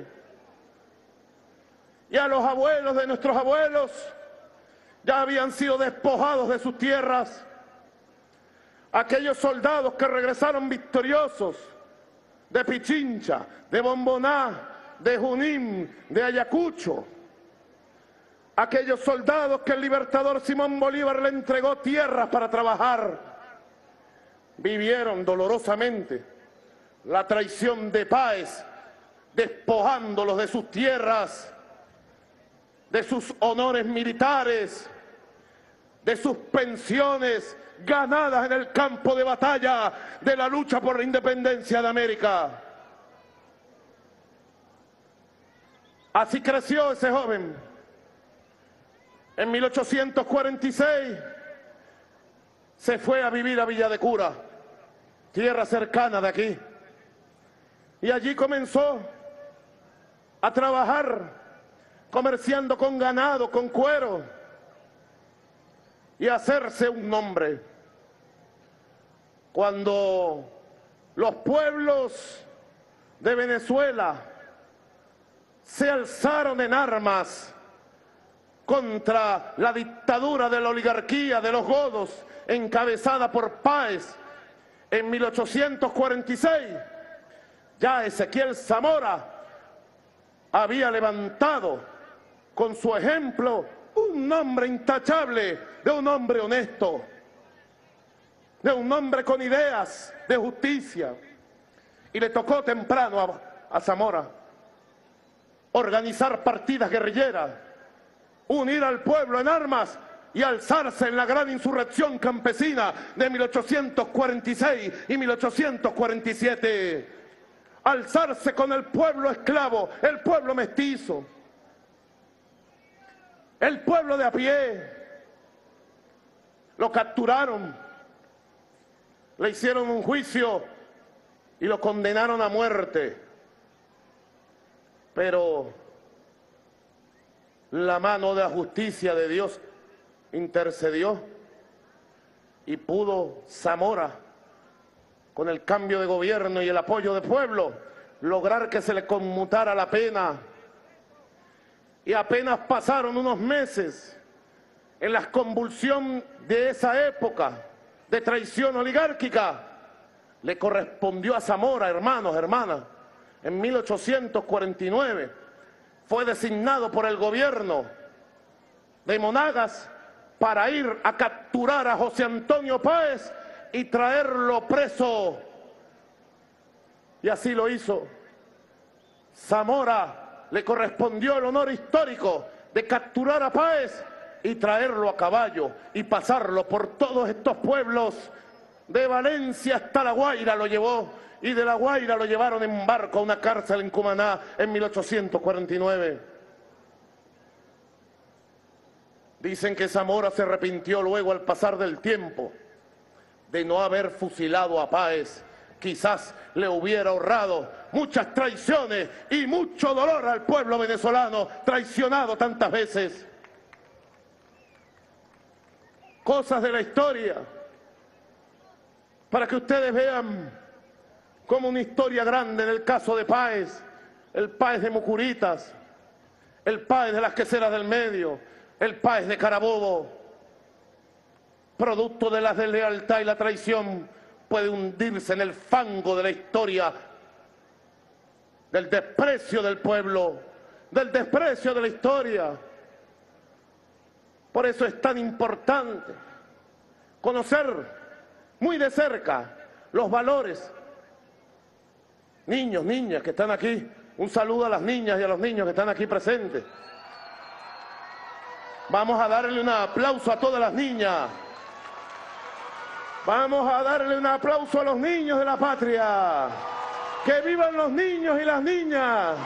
Y a los abuelos de nuestros abuelos ya habían sido despojados de sus tierras. Aquellos soldados que regresaron victoriosos de Pichincha, de Bomboná, de Junín, de Ayacucho. Aquellos soldados que el libertador Simón Bolívar le entregó tierras para trabajar. Vivieron dolorosamente la traición de Páez, despojándolos de sus tierras, de sus honores militares, de sus pensiones ganadas en el campo de batalla de la lucha por la independencia de América. Así creció ese joven. En 1846 se fue a vivir a Villa de Cura, tierra cercana de aquí. Y allí comenzó a trabajar comerciando con ganado, con cuero, y a hacerse un nombre. Cuando los pueblos de Venezuela se alzaron en armas contra la dictadura de la oligarquía de los godos, encabezada por Páez, en 1846, ya Ezequiel Zamora había levantado con su ejemplo un nombre intachable de un hombre honesto, de un hombre con ideas de justicia. Y le tocó temprano a Zamora organizar partidas guerrilleras, unir al pueblo en armas y alzarse en la gran insurrección campesina de 1846 y 1847. Alzarse con el pueblo esclavo, el pueblo mestizo, el pueblo de a pie. Lo capturaron, le hicieron un juicio y lo condenaron a muerte. Pero la mano de la justicia de Dios intercedió y pudo Zamora, con el cambio de gobierno y el apoyo del pueblo, lograr que se le conmutara la pena. Y apenas pasaron unos meses en la convulsión de esa época de traición oligárquica, le correspondió a Zamora, hermanos, hermanas, en 1849, fue designado por el gobierno de Monagas para ir a capturar a José Antonio Páez y traerlo preso. Y así lo hizo. Zamora le correspondió el honor histórico de capturar a Páez y traerlo a caballo y pasarlo por todos estos pueblos. De Valencia hasta La Guaira lo llevó, y de La Guaira lo llevaron en barco a una cárcel en Cumaná en 1849. Dicen que Zamora se arrepintió luego al pasar del tiempo de no haber fusilado a Páez. Quizás le hubiera ahorrado muchas traiciones y mucho dolor al pueblo venezolano, traicionado tantas veces. Cosas de la historia, para que ustedes vean como una historia grande en el caso de Páez, el Páez de Mucuritas, el Páez de las Queseras del Medio, el Páez de Carabobo, producto de la deslealtad y la traición, puede hundirse en el fango de la historia, del desprecio del pueblo, del desprecio de la historia. Por eso es tan importante conocer muy de cerca los valores. Niños, niñas que están aquí, un saludo a las niñas y a los niños que están aquí presentes. Vamos a darle un aplauso a todas las niñas. Vamos a darle un aplauso a los niños de la patria. ¡Que vivan los niños y las niñas!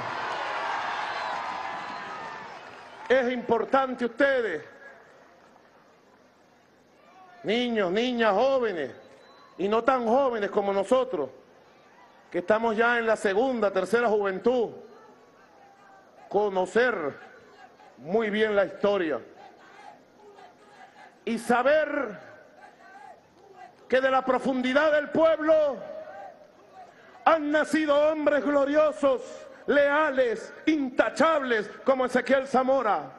Es importante ustedes, niños, niñas, jóvenes, y no tan jóvenes como nosotros, que estamos ya en la segunda, tercera juventud, conocer muy bien la historia y saber que de la profundidad del pueblo han nacido hombres gloriosos, leales, intachables, como Ezequiel Zamora.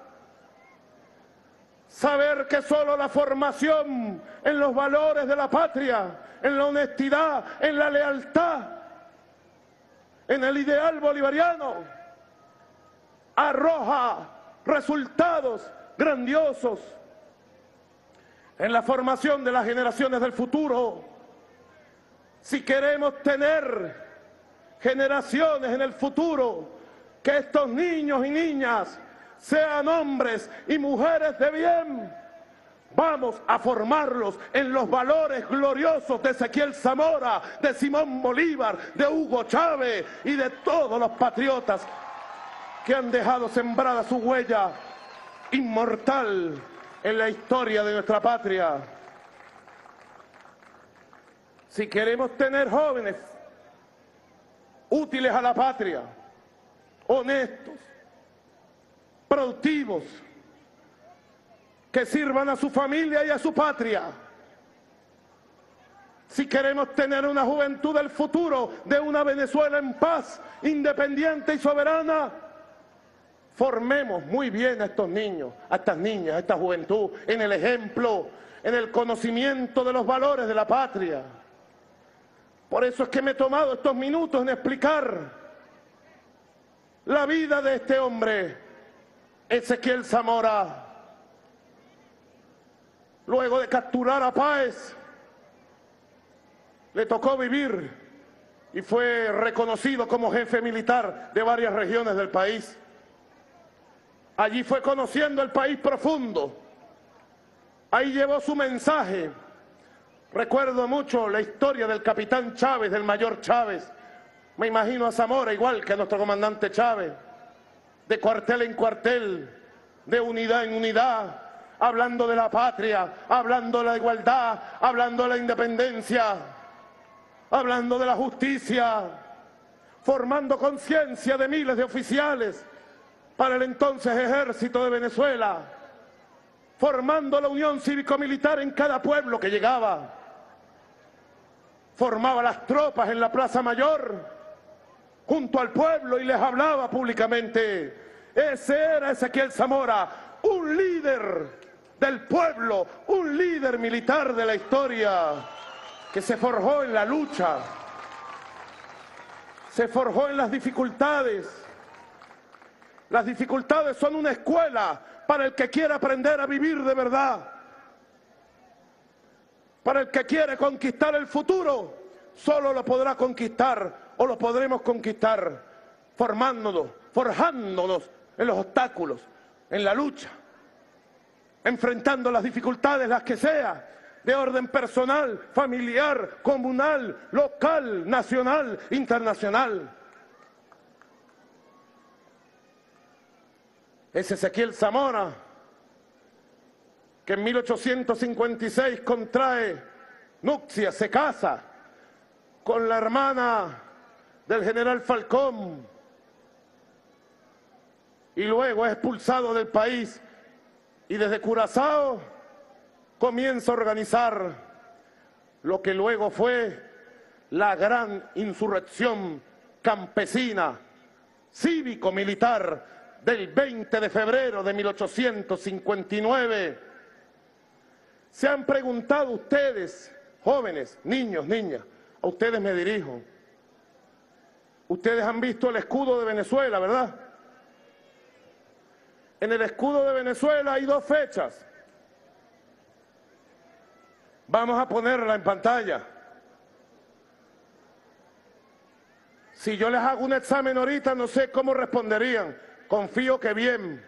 Saber que solo la formación en los valores de la patria, en la honestidad, en la lealtad, en el ideal bolivariano, arroja resultados grandiosos en la formación de las generaciones del futuro. Si queremos tener generaciones en el futuro, que estos niños y niñas sean hombres y mujeres de bien, vamos a formarlos en los valores gloriosos de Ezequiel Zamora, de Simón Bolívar, de Hugo Chávez y de todos los patriotas que han dejado sembrada su huella inmortal en la historia de nuestra patria. Si queremos tener jóvenes útiles a la patria, honestos, productivos, que sirvan a su familia y a su patria, si queremos tener una juventud del futuro de una Venezuela en paz, independiente y soberana, formemos muy bien a estos niños, a estas niñas, a esta juventud, en el ejemplo, en el conocimiento de los valores de la patria. Por eso es que me he tomado estos minutos en explicar la vida de este hombre, Ezequiel Zamora. Luego de capturar a Páez, le tocó vivir y fue reconocido como jefe militar de varias regiones del país. Allí fue conociendo el país profundo. Ahí llevó su mensaje. Recuerdo mucho la historia del capitán Chávez, del mayor Chávez. Me imagino a Zamora igual que a nuestro comandante Chávez. De cuartel en cuartel, de unidad en unidad, hablando de la patria, hablando de la igualdad, hablando de la independencia, hablando de la justicia, formando conciencia de miles de oficiales para el entonces Ejército de Venezuela, formando la unión cívico-militar en cada pueblo que llegaba, formaba las tropas en la Plaza Mayor, junto al pueblo y les hablaba públicamente. Ese era Ezequiel Zamora, un líder del pueblo, un líder militar de la historia, que se forjó en la lucha, se forjó en las dificultades. Las dificultades son una escuela para el que quiere aprender a vivir de verdad. Para el que quiere conquistar el futuro, solo lo podrá conquistar o lo podremos conquistar formándonos, forjándonos en los obstáculos, en la lucha, enfrentando las dificultades, las que sea, de orden personal, familiar, comunal, local, nacional, internacional. Es Ezequiel Zamora, que en 1856 contrae nupcias, se casa con la hermana del general Falcón y luego es expulsado del país y desde Curazao comienza a organizar lo que luego fue la gran insurrección campesina, cívico-militar del 20 de febrero de 1859. ¿Se han preguntado ustedes, jóvenes, niños, niñas, a ustedes me dirijo? Ustedes han visto el escudo de Venezuela, ¿verdad? En el escudo de Venezuela hay dos fechas. Vamos a ponerla en pantalla. Si yo les hago un examen ahorita, no sé cómo responderían. Confío que bien.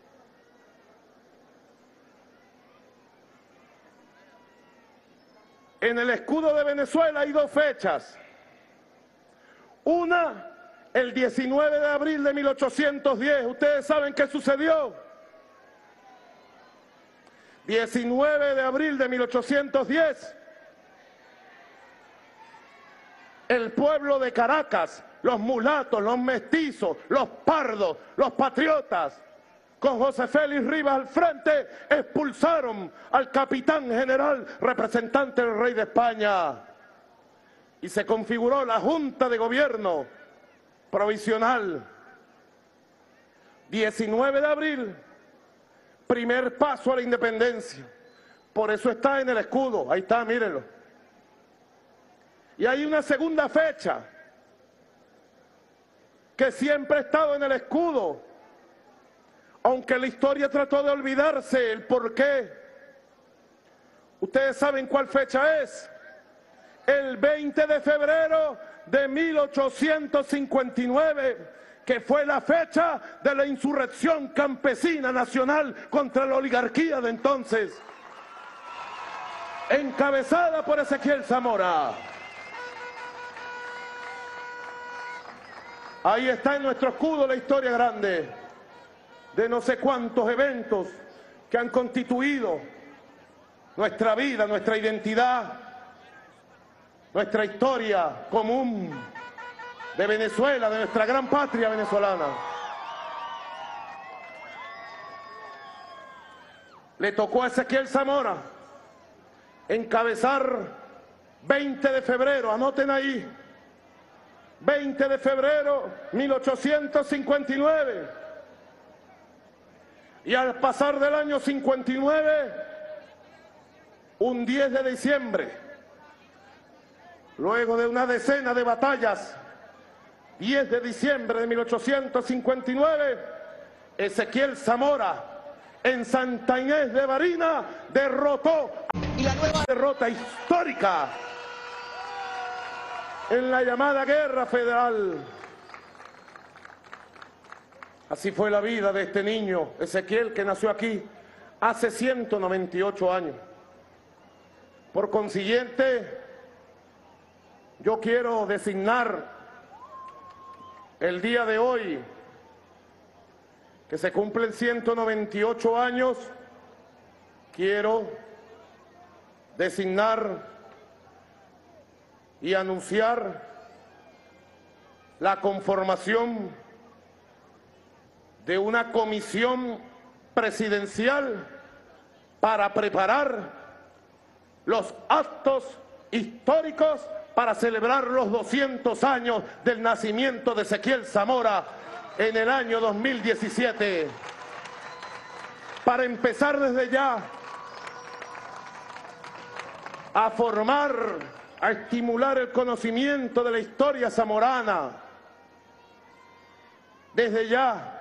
En el escudo de Venezuela hay dos fechas. Una, el 19 de abril de 1810. ¿Ustedes saben qué sucedió? 19 de abril de 1810. El pueblo de Caracas, los mulatos, los mestizos, los pardos, los patriotas, con José Félix Rivas al frente, expulsaron al capitán general representante del rey de España y se configuró la Junta de Gobierno provisional. 19 de abril, primer paso a la independencia. Por eso está en el escudo, ahí está, mírenlo. Y hay una segunda fecha que siempre ha estado en el escudo, aunque la historia trató de olvidarse el porqué. ¿Ustedes saben cuál fecha es? El 20 de febrero de 1859, que fue la fecha de la insurrección campesina nacional contra la oligarquía de entonces, encabezada por Ezequiel Zamora. Ahí está en nuestro escudo la historia grande de no sé cuántos eventos que han constituido nuestra vida, nuestra identidad, nuestra historia común de Venezuela, de nuestra gran patria venezolana. Le tocó a Ezequiel Zamora encabezar 20 de febrero, anoten ahí, 20 de febrero 1859. Y al pasar del año 59, un 10 de diciembre, luego de una decena de batallas, 10 de diciembre de 1859, Ezequiel Zamora en Santa Inés de Barinas derrotó, y la nueva derrota histórica en la llamada Guerra Federal. Así fue la vida de este niño, Ezequiel, que nació aquí hace 198 años. Por consiguiente, yo quiero designar el día de hoy, que se cumplen 198 años, quiero designar y anunciar la conformación de una comisión presidencial para preparar los actos históricos para celebrar los 200 años del nacimiento de Ezequiel Zamora en el año 2017. Para empezar desde ya a formar, a estimular el conocimiento de la historia zamorana. Desde ya,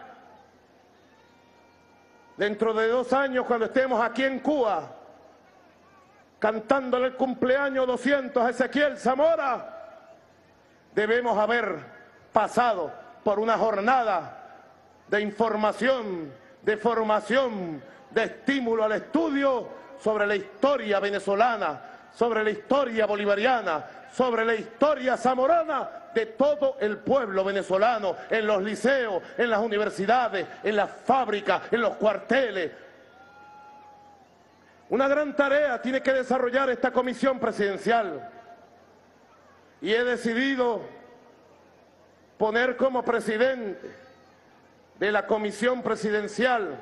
dentro de 2 años, cuando estemos aquí en Cuba, cantándole el cumpleaños 200 a Ezequiel Zamora, debemos haber pasado por una jornada de información, de formación, de estímulo al estudio sobre la historia venezolana, sobre la historia bolivariana, sobre la historia zamorana de todo el pueblo venezolano, en los liceos, en las universidades, en las fábricas, en los cuarteles. Una gran tarea tiene que desarrollar esta comisión presidencial y he decidido poner como presidente de la comisión presidencial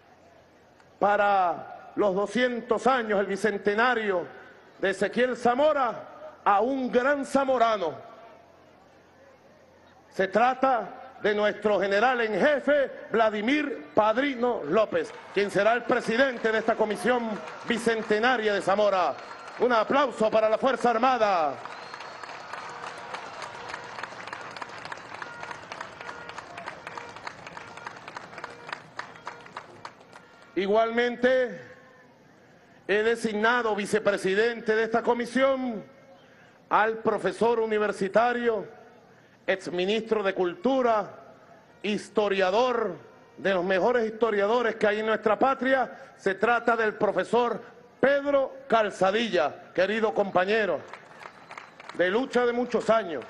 para los 200 años, el bicentenario de Ezequiel Zamora, a un gran zamorano. Se trata de nuestro general en jefe, Vladimir Padrino López, quien será el presidente de esta comisión bicentenaria de Zamora. Un aplauso para la Fuerza Armada. Igualmente, he designado vicepresidente de esta comisión al profesor universitario, exministro de Cultura, historiador, de los mejores historiadores que hay en nuestra patria. Se trata del profesor Pedro Calzadilla, querido compañero, de lucha de muchos años.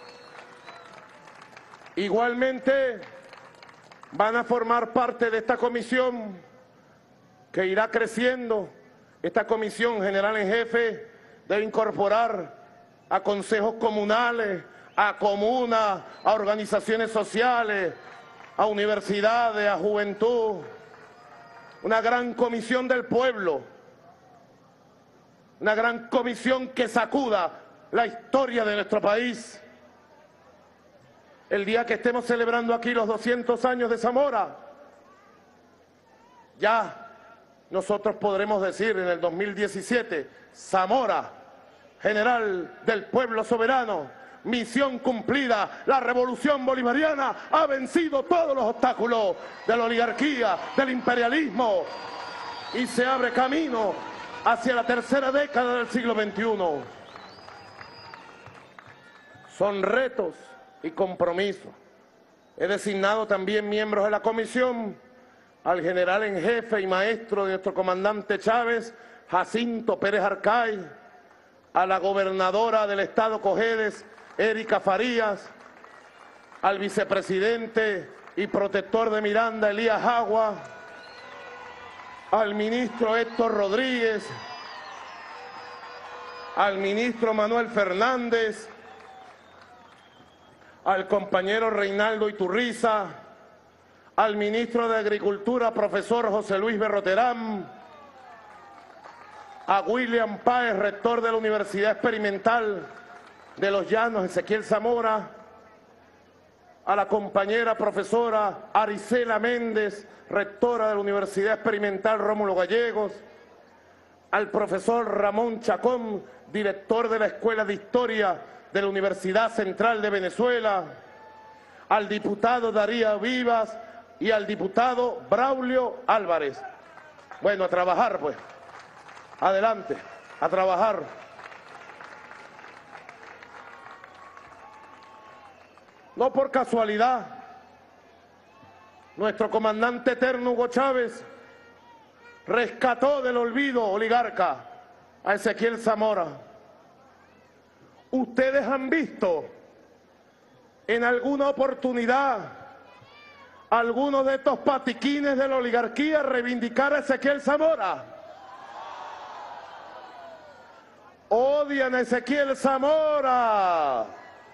Igualmente, van a formar parte de esta comisión que irá creciendo. Esta comisión general en jefe debe incorporar a consejos comunales, a comunas, a organizaciones sociales, a universidades, a juventud. Una gran comisión del pueblo, una gran comisión que sacuda la historia de nuestro país. El día que estemos celebrando aquí los 200 años de Zamora, ya nosotros podremos decir en el 2017, Zamora, general del pueblo soberano, misión cumplida, la revolución bolivariana ha vencido todos los obstáculos de la oligarquía, del imperialismo, y se abre camino hacia la tercera década del siglo XXI. Son retos y compromisos. He designado también miembros de la comisión al general en jefe y maestro de nuestro comandante Chávez, Jacinto Pérez Arcay, a la gobernadora del estado Cojedes, Erika Farías, al vicepresidente y protector de Miranda, Elías Agua, al ministro Héctor Rodríguez, al ministro Manuel Fernández, al compañero Reinaldo Iturriza, al ministro de Agricultura, profesor José Luis Berroterán, a William Páez, rector de la Universidad Experimental de Los Llanos, Ezequiel Zamora, a la compañera profesora Aricela Méndez, rectora de la Universidad Experimental Rómulo Gallegos, al profesor Ramón Chacón, director de la Escuela de Historia de la Universidad Central de Venezuela, al diputado Darío Vivas y al diputado Braulio Álvarez. Bueno, a trabajar pues. Adelante, a trabajar. No por casualidad, nuestro comandante eterno Hugo Chávez rescató del olvido oligarca a Ezequiel Zamora. ¿Ustedes han visto en alguna oportunidad algunos de estos patiquines de la oligarquía reivindicar a Ezequiel Zamora? Odian a Ezequiel Zamora.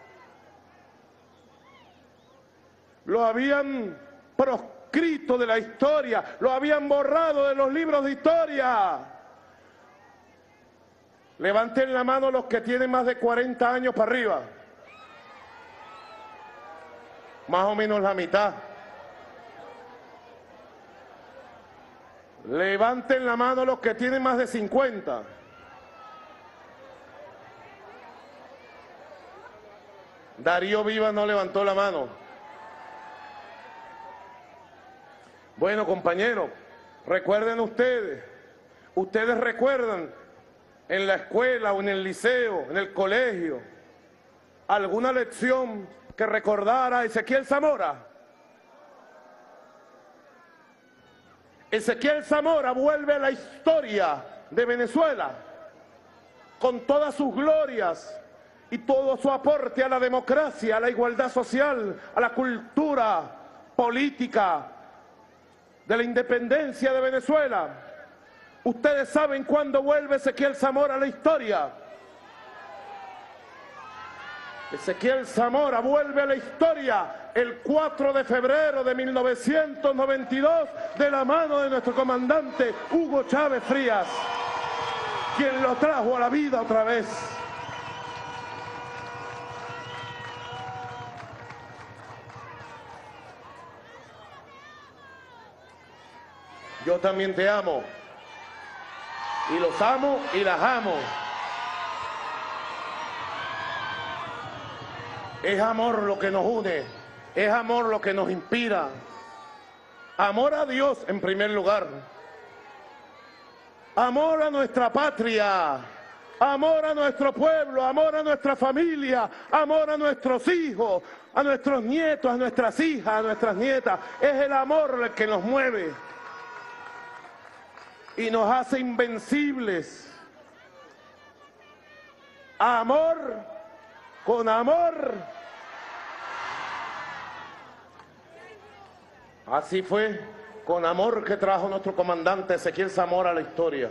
Lo habían proscrito de la historia, lo habían borrado de los libros de historia. Levanten la mano los que tienen más de 40 años para arriba. Más o menos la mitad. Levanten la mano los que tienen más de 50. Darío Vivas no levantó la mano. Bueno, compañeros, recuerden ustedes recuerdan en la escuela o en el liceo, en el colegio, alguna lección que recordara a Ezequiel Zamora. Ezequiel Zamora vuelve a la historia de Venezuela con todas sus glorias y todo su aporte a la democracia, a la igualdad social, a la cultura política de la independencia de Venezuela. ¿Ustedes saben cuándo vuelve Ezequiel Zamora a la historia? Ezequiel Zamora vuelve a la historia el 4 de febrero de 1992 de la mano de nuestro comandante Hugo Chávez Frías, quien lo trajo a la vida otra vez. Yo también te amo, y los amo y las amo. Es amor lo que nos une, es amor lo que nos inspira. Amor a Dios en primer lugar, amor a nuestra patria, amor a nuestro pueblo, amor a nuestra familia, amor a nuestros hijos, a nuestros nietos, a nuestras hijas, a nuestras nietas. Es el amor el que nos mueve y nos hace invencibles. Amor con amor. Así fue con amor que trajo nuestro comandante Ezequiel Zamora a la historia.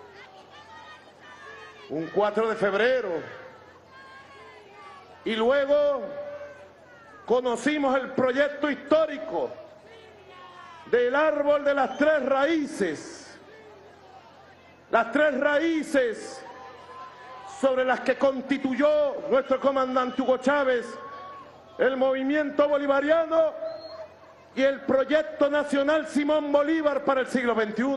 Un 4 de febrero. Y luego conocimos el proyecto histórico del árbol de las tres raíces. Las tres raíces sobre las que constituyó nuestro comandante Hugo Chávez el movimiento bolivariano y el proyecto nacional Simón Bolívar para el siglo XXI.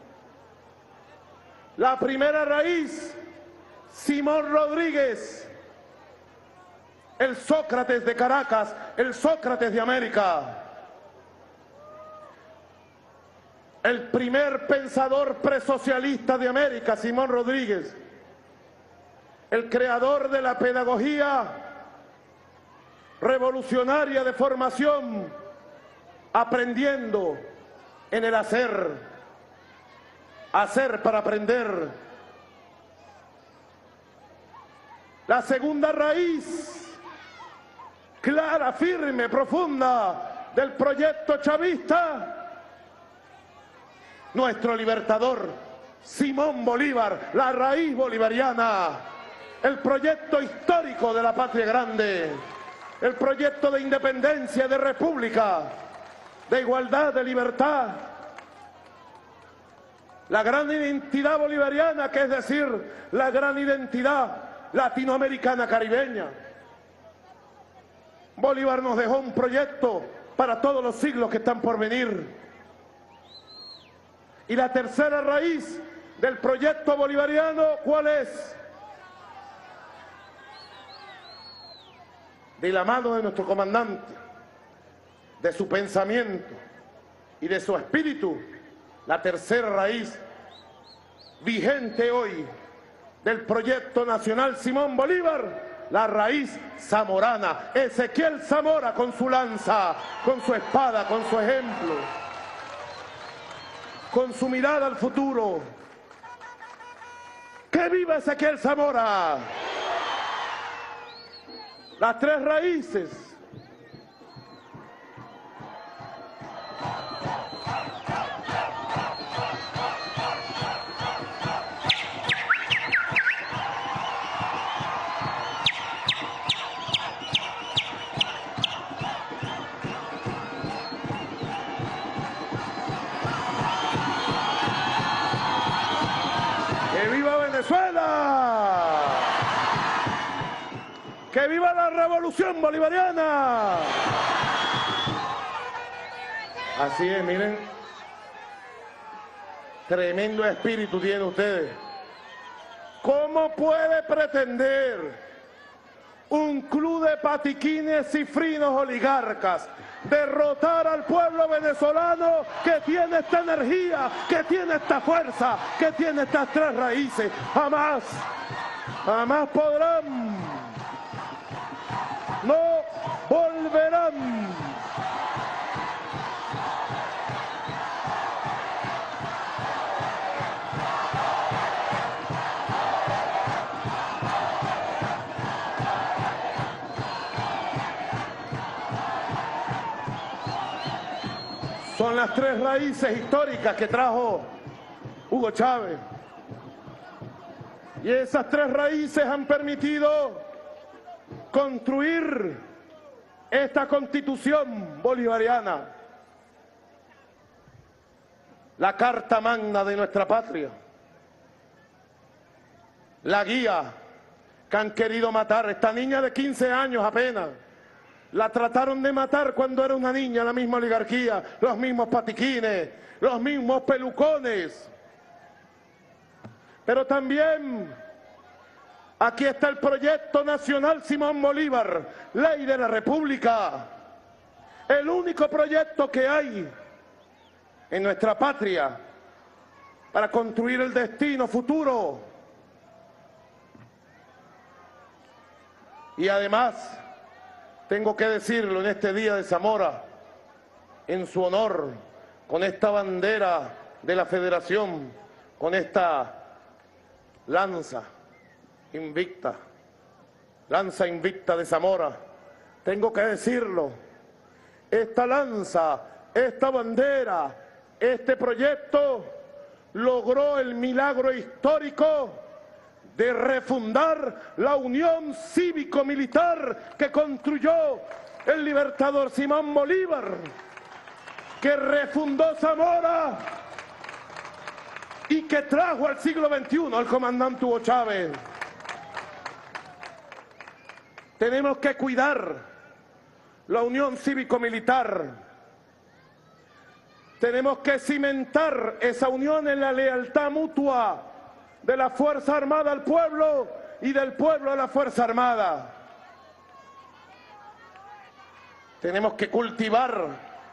La primera raíz, Simón Rodríguez, el Sócrates de Caracas, el Sócrates de América. El primer pensador presocialista de América, Simón Rodríguez, el creador de la pedagogía revolucionaria de formación, aprendiendo en el hacer, hacer para aprender. La segunda raíz, clara, firme, profunda, del proyecto chavista, nuestro libertador, Simón Bolívar, la raíz bolivariana, el proyecto histórico de la patria grande, el proyecto de independencia, de república, de igualdad, de libertad, la gran identidad bolivariana, que es decir, la gran identidad latinoamericana caribeña. Bolívar nos dejó un proyecto para todos los siglos que están por venir. Y la tercera raíz del proyecto bolivariano, ¿cuál es? De la mano de nuestro comandante, de su pensamiento y de su espíritu, la tercera raíz vigente hoy del proyecto nacional Simón Bolívar la raíz zamorana. Ezequiel Zamora con su lanza, con su espada, con su ejemplo, con su mirada al futuro. ¡Que viva Ezequiel Zamora! Las tres raíces. ¡Que viva Venezuela! ¡Que viva la revolución bolivariana! Así es, miren. Tremendo espíritu tienen ustedes. ¿Cómo puede pretender un club de patiquines cifrinos oligarcas derrotar al pueblo venezolano que tiene esta energía, que tiene esta fuerza, que tiene estas tres raíces? Jamás, jamás podrán. No volverán. Son las tres raíces históricas que trajo Hugo Chávez. Y esas tres raíces han permitido construir esta constitución bolivariana, la carta magna de nuestra patria, la guía que han querido matar. Esta niña de 15 años apenas, la trataron de matar cuando era una niña, la misma oligarquía, los mismos patiquines, los mismos pelucones. Pero también aquí está el proyecto nacional Simón Bolívar, ley de la República, el único proyecto que hay en nuestra patria para construir el destino futuro. Y además, tengo que decirlo en este día de Zamora, en su honor, con esta bandera de la Federación, con esta lanza invicta de Zamora, tengo que decirlo, esta lanza, esta bandera, este proyecto logró el milagro histórico de refundar la unión cívico-militar que construyó el libertador Simón Bolívar, que refundó Zamora y que trajo al siglo XXI al comandante Hugo Chávez. Tenemos que cuidar la unión cívico-militar. Tenemos que cimentar esa unión en la lealtad mutua de la Fuerza Armada al pueblo y del pueblo a la Fuerza Armada. Tenemos que cultivar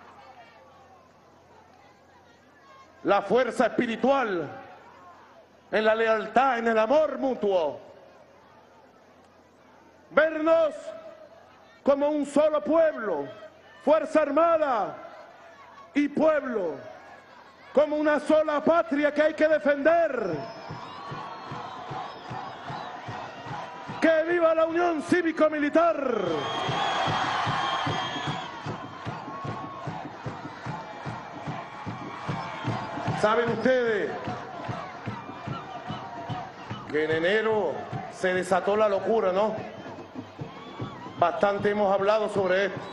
la fuerza espiritual en la lealtad, en el amor mutuo. Vernos como un solo pueblo, Fuerza Armada y pueblo, como una sola patria que hay que defender. ¡Que viva la unión cívico-militar! Saben ustedes que en enero se desató la locura, ¿no? Bastante hemos hablado sobre esto.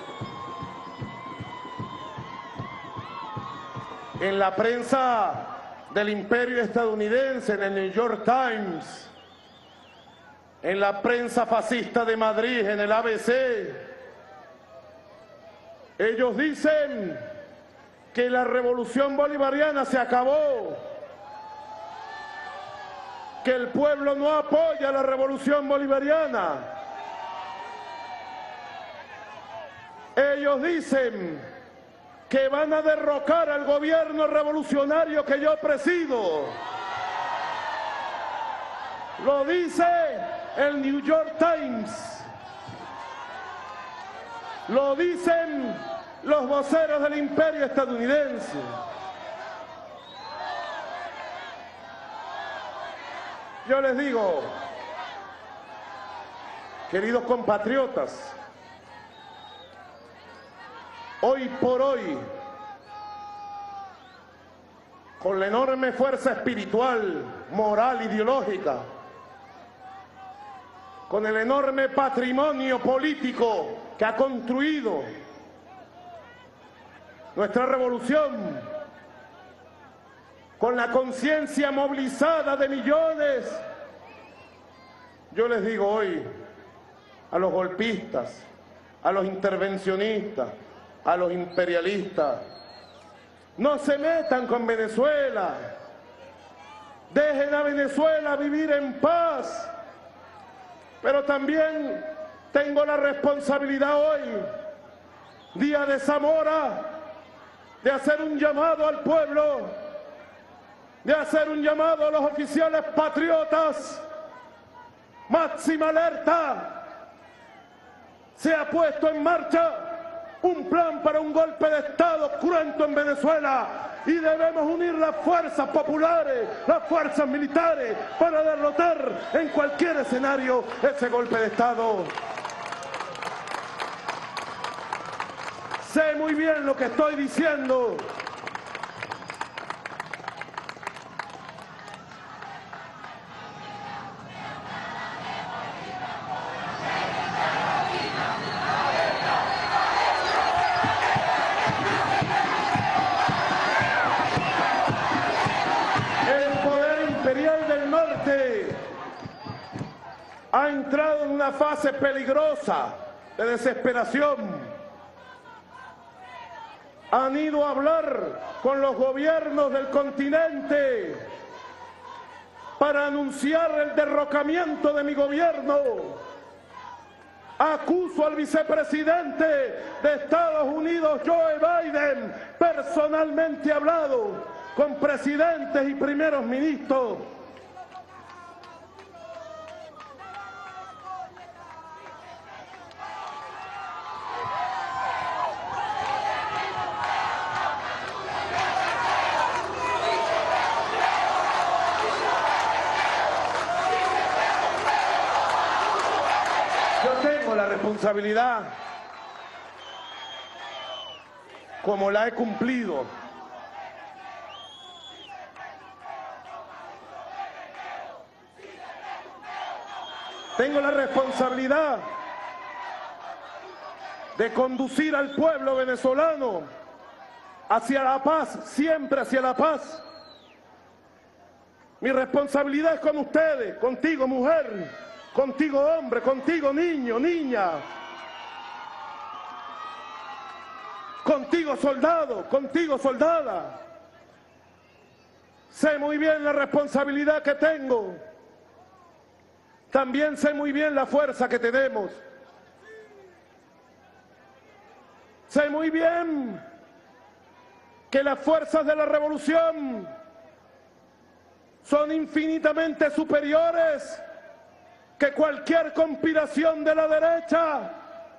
En la prensa del imperio estadounidense, en el New York Times, en la prensa fascista de Madrid, en el ABC, ellos dicen que la revolución bolivariana se acabó, que el pueblo no apoya la revolución bolivariana. Ellos dicen que van a derrocar al gobierno revolucionario que yo presido. lo dice el New York Times, lo dicen los voceros del imperio estadounidense. Yo les digo, queridos compatriotas, hoy por hoy, con la enorme fuerza espiritual, moral, ideológica, con el enorme patrimonio político que ha construido nuestra revolución, con la conciencia movilizada de millones, yo les digo hoy a los golpistas, a los intervencionistas, a los imperialistas: no se metan con Venezuela, dejen a Venezuela vivir en paz. Pero también tengo la responsabilidad hoy, día de Zamora, de hacer un llamado al pueblo, de hacer un llamado a los oficiales patriotas. Máxima alerta. Se ha puesto en marcha un plan para un golpe de Estado cruento en Venezuela y debemos unir las fuerzas populares, las fuerzas militares para derrotar en cualquier escenario ese golpe de Estado. Sé muy bien lo que estoy diciendo. Ha entrado en una fase peligrosa de desesperación. Han ido a hablar con los gobiernos del continente para anunciar el derrocamiento de mi gobierno. Acuso al vicepresidente de Estados Unidos, Joe Biden, personalmente hablado con presidentes y primeros ministros. Responsabilidad, como la he cumplido. Tengo la responsabilidad de conducir al pueblo venezolano hacia la paz, siempre hacia la paz. Mi responsabilidad es con ustedes, contigo mujer, contigo hombre, contigo niño, niña, contigo soldado, contigo soldada. Sé muy bien la responsabilidad que tengo. También sé muy bien la fuerza que tenemos. Sé muy bien que las fuerzas de la revolución son infinitamente superiores que cualquier conspiración de la derecha,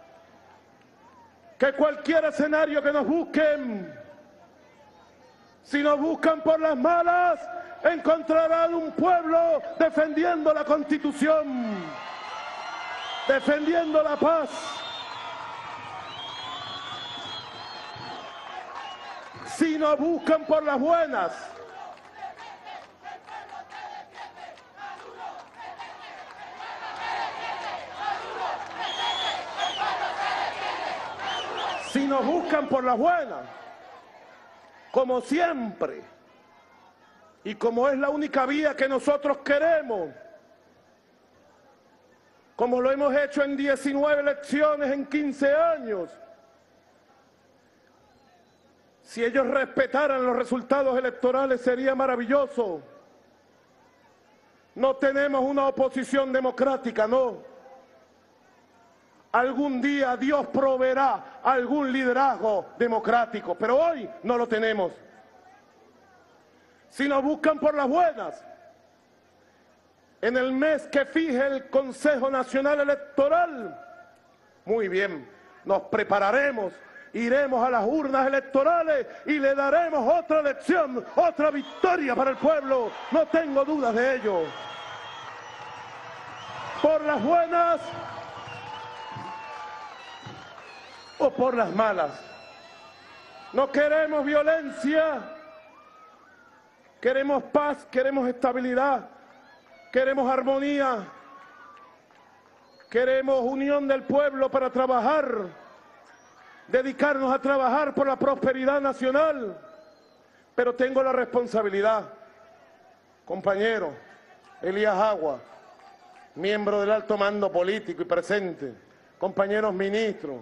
que cualquier escenario que nos busquen. Si nos buscan por las malas, encontrarán un pueblo defendiendo la Constitución, defendiendo la paz. Si nos buscan por las buenas, si nos buscan por las buenas, como siempre, y como es la única vía que nosotros queremos, como lo hemos hecho en 19 elecciones en 15 años, si ellos respetaran los resultados electorales sería maravilloso. No tenemos una oposición democrática, no. Algún día Dios proveerá algún liderazgo democrático, pero hoy no lo tenemos. Si nos buscan por las buenas, en el mes que fije el Consejo Nacional Electoral. Muy bien, nos prepararemos, iremos a las urnas electorales y le daremos otra elección, otra victoria para el pueblo. No tengo dudas de ello. Por las buenas o por las malas. No queremos violencia, queremos paz, queremos estabilidad, queremos armonía, queremos unión del pueblo para trabajar, dedicarnos a trabajar por la prosperidad nacional. Pero tengo la responsabilidad, compañero Elías Agua, miembro del alto mando político y presente, compañeros ministros,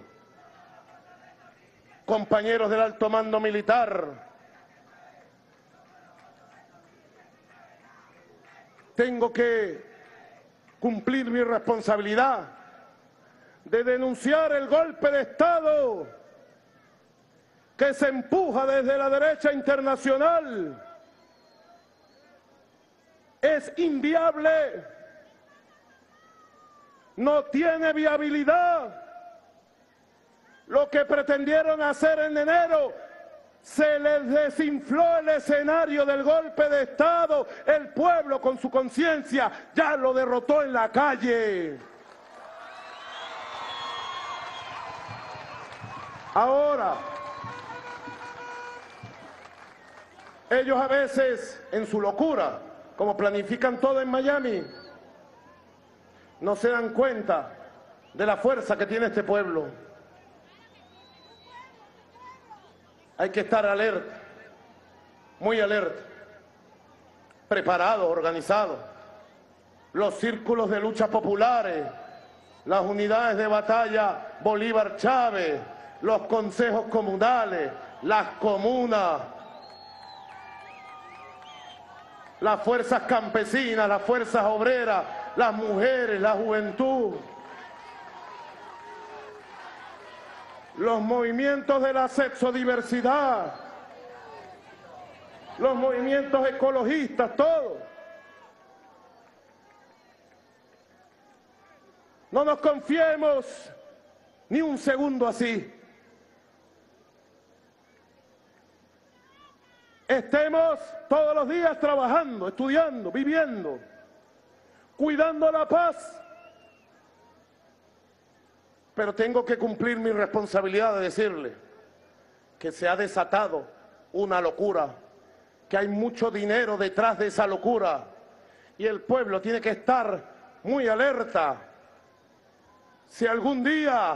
compañeros del alto mando militar, tengo que cumplir mi responsabilidad de denunciar el golpe de Estado que se empuja desde la derecha internacional. Es inviable. No tiene viabilidad. Lo que pretendieron hacer en enero, se les desinfló el escenario del golpe de Estado. El pueblo, con su conciencia, ya lo derrotó en la calle. Ahora, ellos a veces, en su locura, como planifican todo en Miami, no se dan cuenta de la fuerza que tiene este pueblo. Hay que estar alerta, muy alerta, preparado, organizado. Los círculos de lucha populares, las unidades de batalla Bolívar Chávez, los consejos comunales, las comunas, las fuerzas campesinas, las fuerzas obreras, las mujeres, la juventud, los movimientos de la sexodiversidad, los movimientos ecologistas, todo. No nos confiemos ni un segundo así. Estemos todos los días trabajando, estudiando, viviendo, cuidando la paz. Pero tengo que cumplir mi responsabilidad de decirle que se ha desatado una locura, que hay mucho dinero detrás de esa locura y el pueblo tiene que estar muy alerta. Si algún día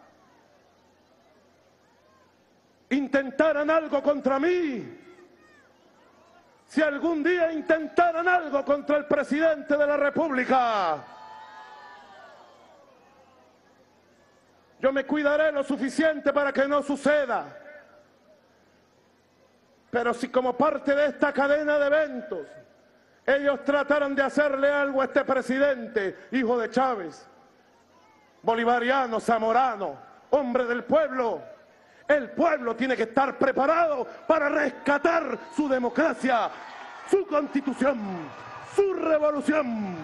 intentaran algo contra mí, si algún día intentaran algo contra el presidente de la República, yo me cuidaré lo suficiente para que no suceda. Pero si como parte de esta cadena de eventos ellos trataran de hacerle algo a este presidente, hijo de Chávez, bolivariano, zamorano, hombre del pueblo, el pueblo tiene que estar preparado para rescatar su democracia, su constitución, su revolución.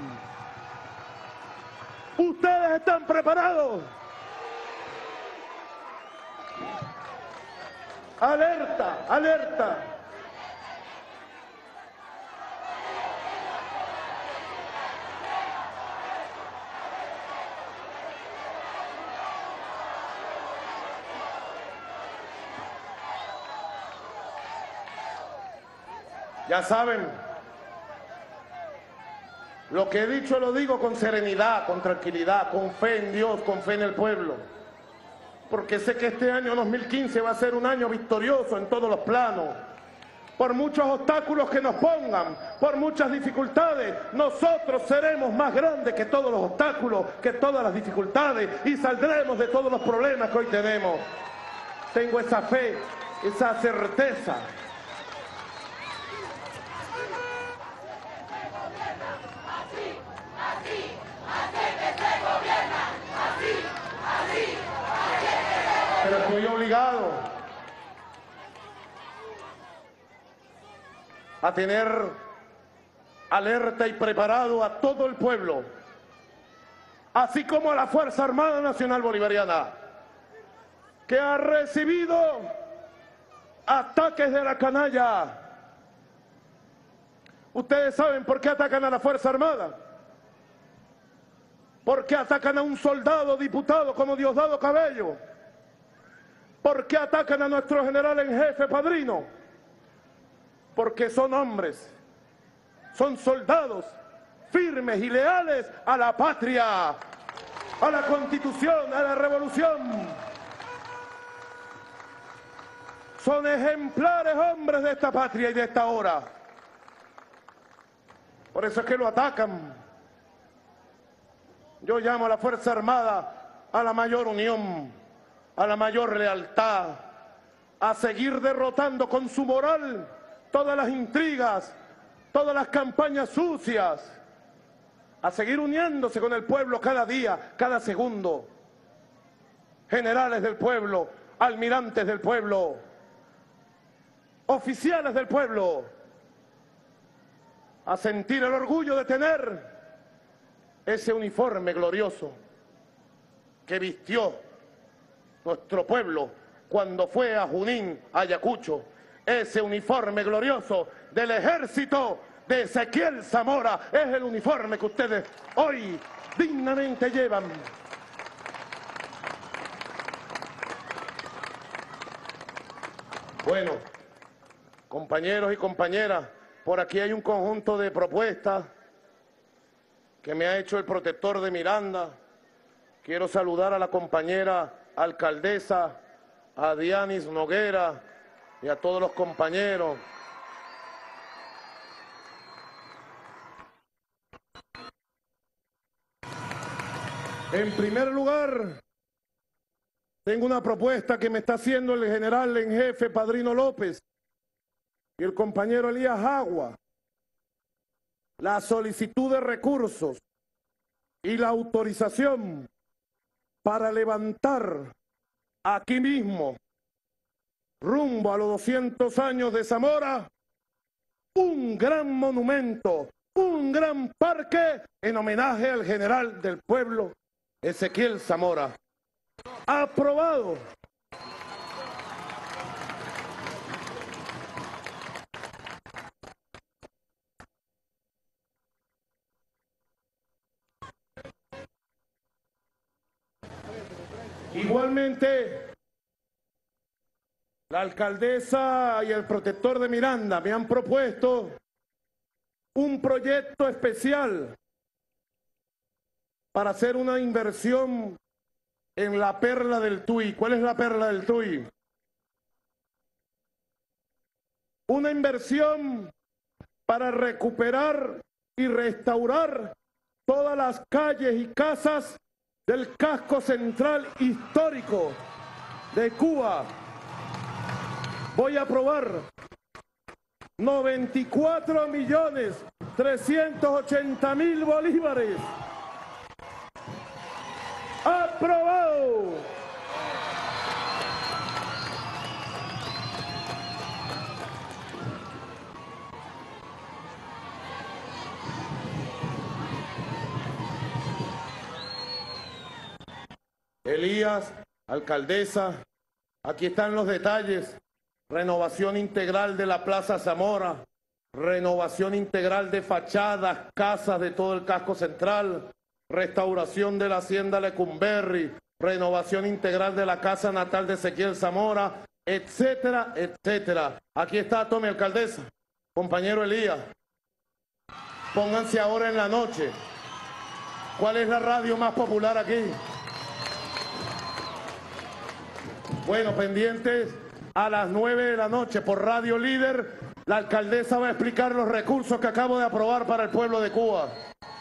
¿Ustedes están preparados? Alerta, alerta. Ya saben, lo que he dicho lo digo con serenidad, con tranquilidad, con fe en Dios, con fe en el pueblo. Porque sé que este año 2015 va a ser un año victorioso en todos los planos. Por muchos obstáculos que nos pongan, por muchas dificultades, nosotros seremos más grandes que todos los obstáculos, que todas las dificultades y saldremos de todos los problemas que hoy tenemos. Tengo esa fe, esa certeza. Pero estoy obligado a tener alerta y preparado a todo el pueblo, así como a la Fuerza Armada Nacional Bolivariana, que ha recibido ataques de la canalla. ¿Ustedes saben por qué atacan a la Fuerza Armada? ¿Por qué atacan a un soldado diputado como Diosdado Cabello? ¿Por qué atacan a nuestro general en jefe Padrino? Porque son hombres, son soldados firmes y leales a la patria, a la Constitución, a la revolución. Son ejemplares hombres de esta patria y de esta hora. Por eso es que lo atacan. Yo llamo a la Fuerza Armada a la mayor unión, a la mayor lealtad, a seguir derrotando con su moral todas las intrigas, todas las campañas sucias, a seguir uniéndose con el pueblo cada día, cada segundo. Generales del pueblo, almirantes del pueblo, oficiales del pueblo, a sentir el orgullo de tener ese uniforme glorioso que vistió nuestro pueblo cuando fue a Junín, Ayacucho, ese uniforme glorioso del ejército de Ezequiel Zamora, es el uniforme que ustedes hoy dignamente llevan. Bueno, compañeros y compañeras, por aquí hay un conjunto de propuestas que me ha hecho el protector de Miranda. Quiero saludar a la compañera alcaldesa, a Dianis Noguera y a todos los compañeros. En primer lugar, tengo una propuesta que me está haciendo el general en jefe Padrino López y el compañero Elías Agua. La solicitud de recursos y la autorización para levantar aquí mismo, rumbo a los 200 años de Zamora, un gran monumento, un gran parque en homenaje al general del pueblo, Ezequiel Zamora. Aprobado. Igualmente, la alcaldesa y el protector de Miranda me han propuesto un proyecto especial para hacer una inversión en la Perla del Tuy. ¿Cuál es la Perla del Tuy? Una inversión para recuperar y restaurar todas las calles y casas del casco central histórico de Cuba. Voy a aprobar 94.380.000 bolívares. ¡Aprobado! Elías, alcaldesa, aquí están los detalles. Renovación integral de la Plaza Zamora, renovación integral de fachadas, casas de todo el casco central, restauración de la hacienda Lecumberri, renovación integral de la casa natal de Ezequiel Zamora, etcétera, etcétera. Aquí está, tome, alcaldesa, compañero Elías. Pónganse ahora en la noche. ¿Cuál es la radio más popular aquí? Bueno, pendientes a las 9 de la noche por Radio Líder, la alcaldesa va a explicar los recursos que acabo de aprobar para el pueblo de Cuba.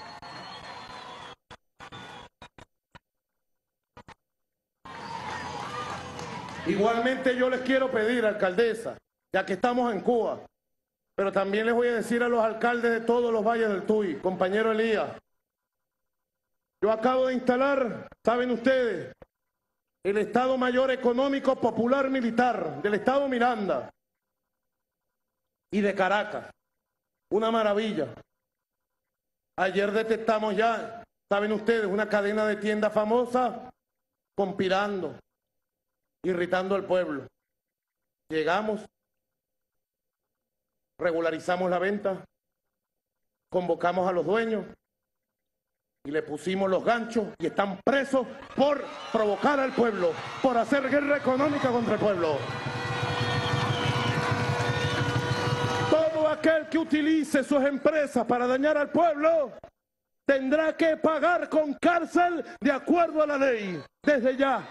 Igualmente yo les quiero pedir, alcaldesa, ya que estamos en Cuba, pero también les voy a decir a los alcaldes de todos los valles del Tuy, compañero Elías, yo acabo de instalar, saben ustedes, el Estado Mayor Económico Popular Militar del Estado Miranda y de Caracas. Una maravilla. Ayer detectamos ya, saben ustedes, una cadena de tiendas famosa conspirando, irritando al pueblo. Llegamos, regularizamos la venta, convocamos a los dueños y le pusimos los ganchos y están presos por provocar al pueblo, por hacer guerra económica contra el pueblo. Todo aquel que utilice sus empresas para dañar al pueblo tendrá que pagar con cárcel de acuerdo a la ley, desde ya.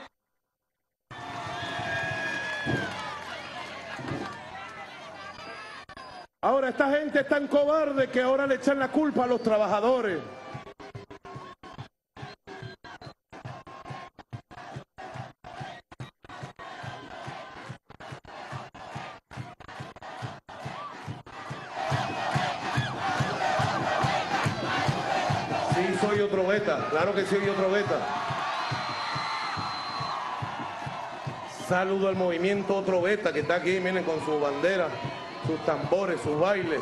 Ahora esta gente es tan cobarde que ahora le echan la culpa a los trabajadores. Sí, soy otro beta, claro que soy otro beta. Saludo al movimiento Otro Beta que está aquí, miren, con su bandera, sus tambores, sus bailes.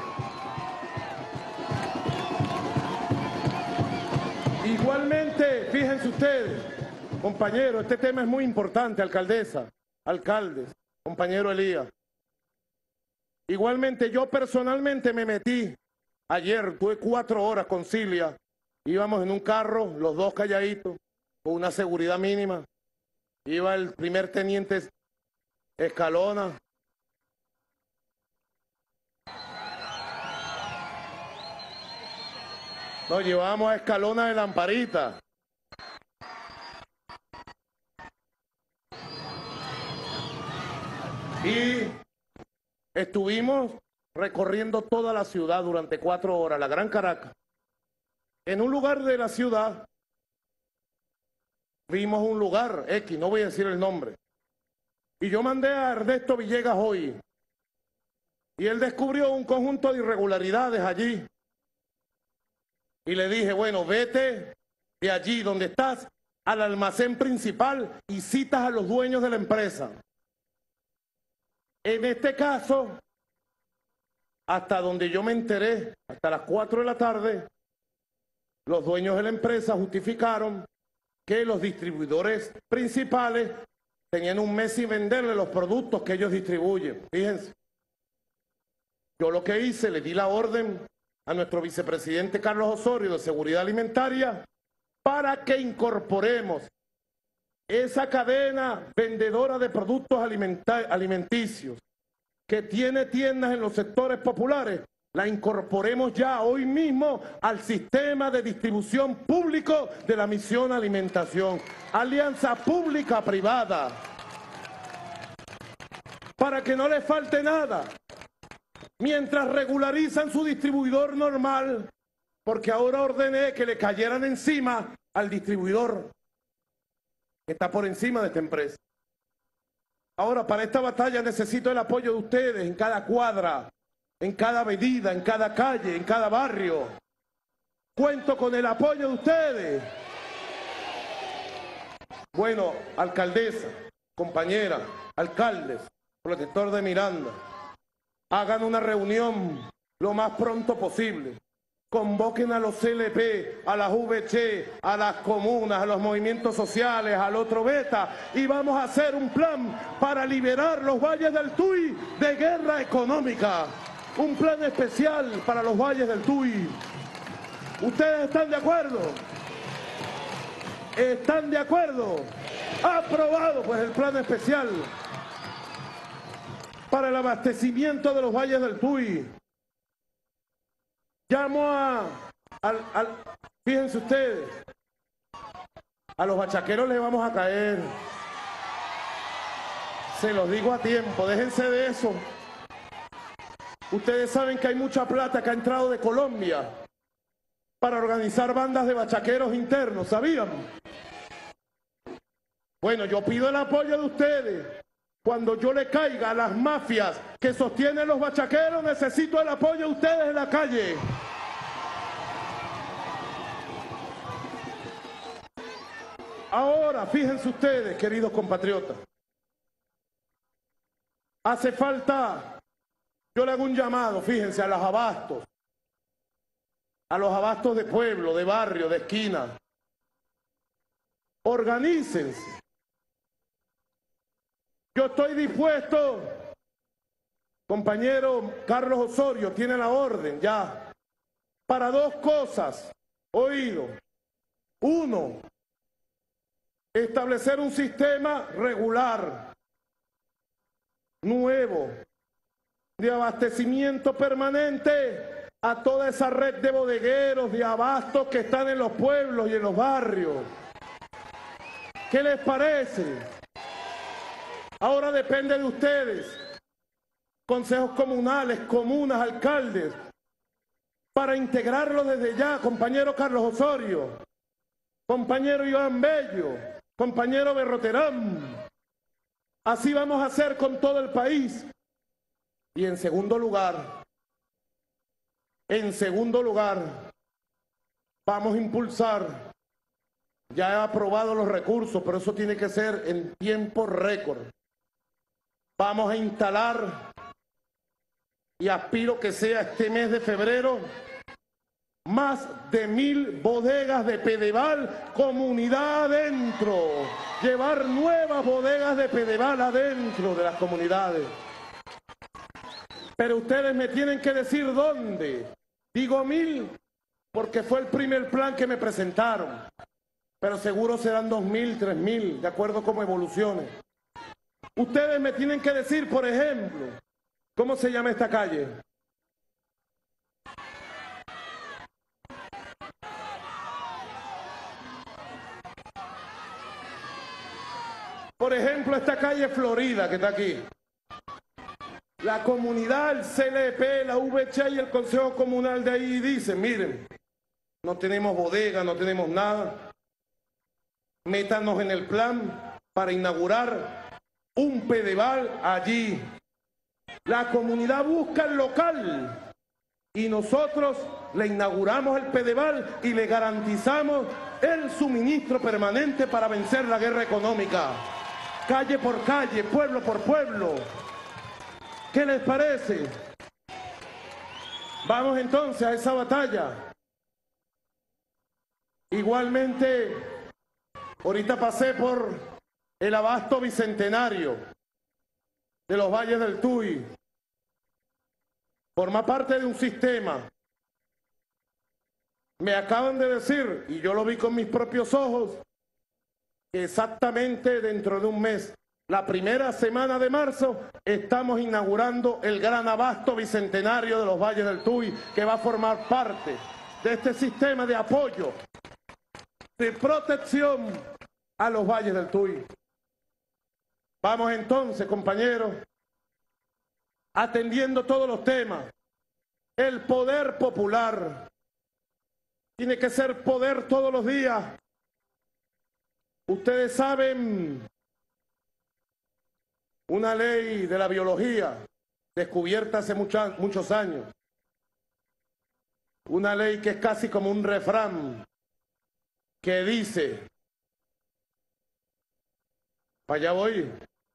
Igualmente, fíjense ustedes, compañeros, este tema es muy importante, alcaldesa, alcaldes, compañero Elías. Igualmente, yo personalmente me metí, ayer tuve 4 horas con Silvia, íbamos en un carro, los dos calladitos, con una seguridad mínima. Iba el primer teniente Escalona. Nos llevamos a Escalona de Lamparita. Y estuvimos recorriendo toda la ciudad durante 4 horas, la Gran Caracas. En un lugar de la ciudad, vimos un lugar, X, no voy a decir el nombre. Y yo mandé a Ernesto Villegas hoy. Y él descubrió un conjunto de irregularidades allí. Y le dije, bueno, vete de allí donde estás al almacén principal y citas a los dueños de la empresa. En este caso, hasta donde yo me enteré, hasta las 4 de la tarde, los dueños de la empresa justificaron que los distribuidores principales tenían un mes sin venderle los productos que ellos distribuyen. Fíjense, yo lo que hice, le di la orden a nuestro vicepresidente Carlos Osorio de Seguridad Alimentaria para que incorporemos esa cadena vendedora de productos alimenticios que tiene tiendas en los sectores populares, la incorporemos ya hoy mismo al sistema de distribución público de la Misión Alimentación, alianza pública-privada, para que no les falte nada, mientras regularizan su distribuidor normal, porque ahora ordené que le cayeran encima al distribuidor que está por encima de esta empresa. Ahora, para esta batalla necesito el apoyo de ustedes en cada cuadra, en cada avenida, en cada calle, en cada barrio. Cuento con el apoyo de ustedes. Bueno, alcaldesa, compañera, alcaldes, protector de Miranda, hagan una reunión lo más pronto posible. Convoquen a los CLP, a las VC, a las comunas, a los movimientos sociales, al Otro Beta, y vamos a hacer un plan para liberar los valles del Tuy de guerra económica. Un plan especial para los valles del Tuy. ¿Ustedes están de acuerdo? ¿Están de acuerdo? Aprobado pues el plan especial para el abastecimiento de los valles del Tuy. Llamo fíjense ustedes, a los bachaqueros les vamos a caer. Se los digo a tiempo, déjense de eso. Ustedes saben que hay mucha plata que ha entrado de Colombia para organizar bandas de bachaqueros internos, ¿sabían? Bueno, yo pido el apoyo de ustedes. Cuando yo le caiga a las mafias que sostienen los bachaqueros, necesito el apoyo de ustedes en la calle. Ahora, fíjense ustedes, queridos compatriotas. Hace falta, yo le hago un llamado, fíjense, a los abastos, a los abastos de pueblo, de barrio, de esquina. Organícense. Yo estoy dispuesto, compañero Carlos Osorio, tiene la orden ya, para dos cosas, oído. Uno, establecer un sistema regular, nuevo, de abastecimiento permanente a toda esa red de bodegueros, de abastos que están en los pueblos y en los barrios. ¿Qué les parece? Ahora depende de ustedes, consejos comunales, comunas, alcaldes, para integrarlo desde ya, compañero Carlos Osorio, compañero Iván Bello, compañero Berroterán. Así vamos a hacer con todo el país. Y en segundo lugar, vamos a impulsar, ya he aprobado los recursos, pero eso tiene que ser en tiempo récord. Vamos a instalar, y aspiro que sea este mes de febrero, más de 1000 bodegas de Pedeval, comunidad adentro. Llevar nuevas bodegas de Pedeval adentro de las comunidades. Pero ustedes me tienen que decir dónde. Digo 1000 porque fue el primer plan que me presentaron. Pero seguro serán 2000, 3000, de acuerdo a cómo evolucione. Ustedes me tienen que decir, por ejemplo, ¿cómo se llama esta calle? Por ejemplo, esta calle Florida que está aquí. La comunidad, el CLP, la VCH y el Consejo Comunal de ahí dicen, miren, no tenemos bodega, no tenemos nada. Métanos en el plan para inaugurar un Pedeval allí. La comunidad busca el local y nosotros le inauguramos el Pedeval y le garantizamos el suministro permanente para vencer la guerra económica. Calle por calle, pueblo por pueblo. ¿Qué les parece? Vamos entonces a esa batalla. Igualmente, ahorita pasé por el abasto bicentenario de los valles del Tuy. Forma parte de un sistema. Me acaban de decir, y yo lo vi con mis propios ojos, que exactamente dentro de un mes, la primera semana de marzo, estamos inaugurando el gran abasto bicentenario de los valles del Tuy, que va a formar parte de este sistema de apoyo, de protección a los valles del Tuy. Vamos entonces, compañeros, atendiendo todos los temas. El poder popular tiene que ser poder todos los días. Ustedes saben, una ley de la biología descubierta hace muchos años, una ley que es casi como un refrán que dice, para allá voy,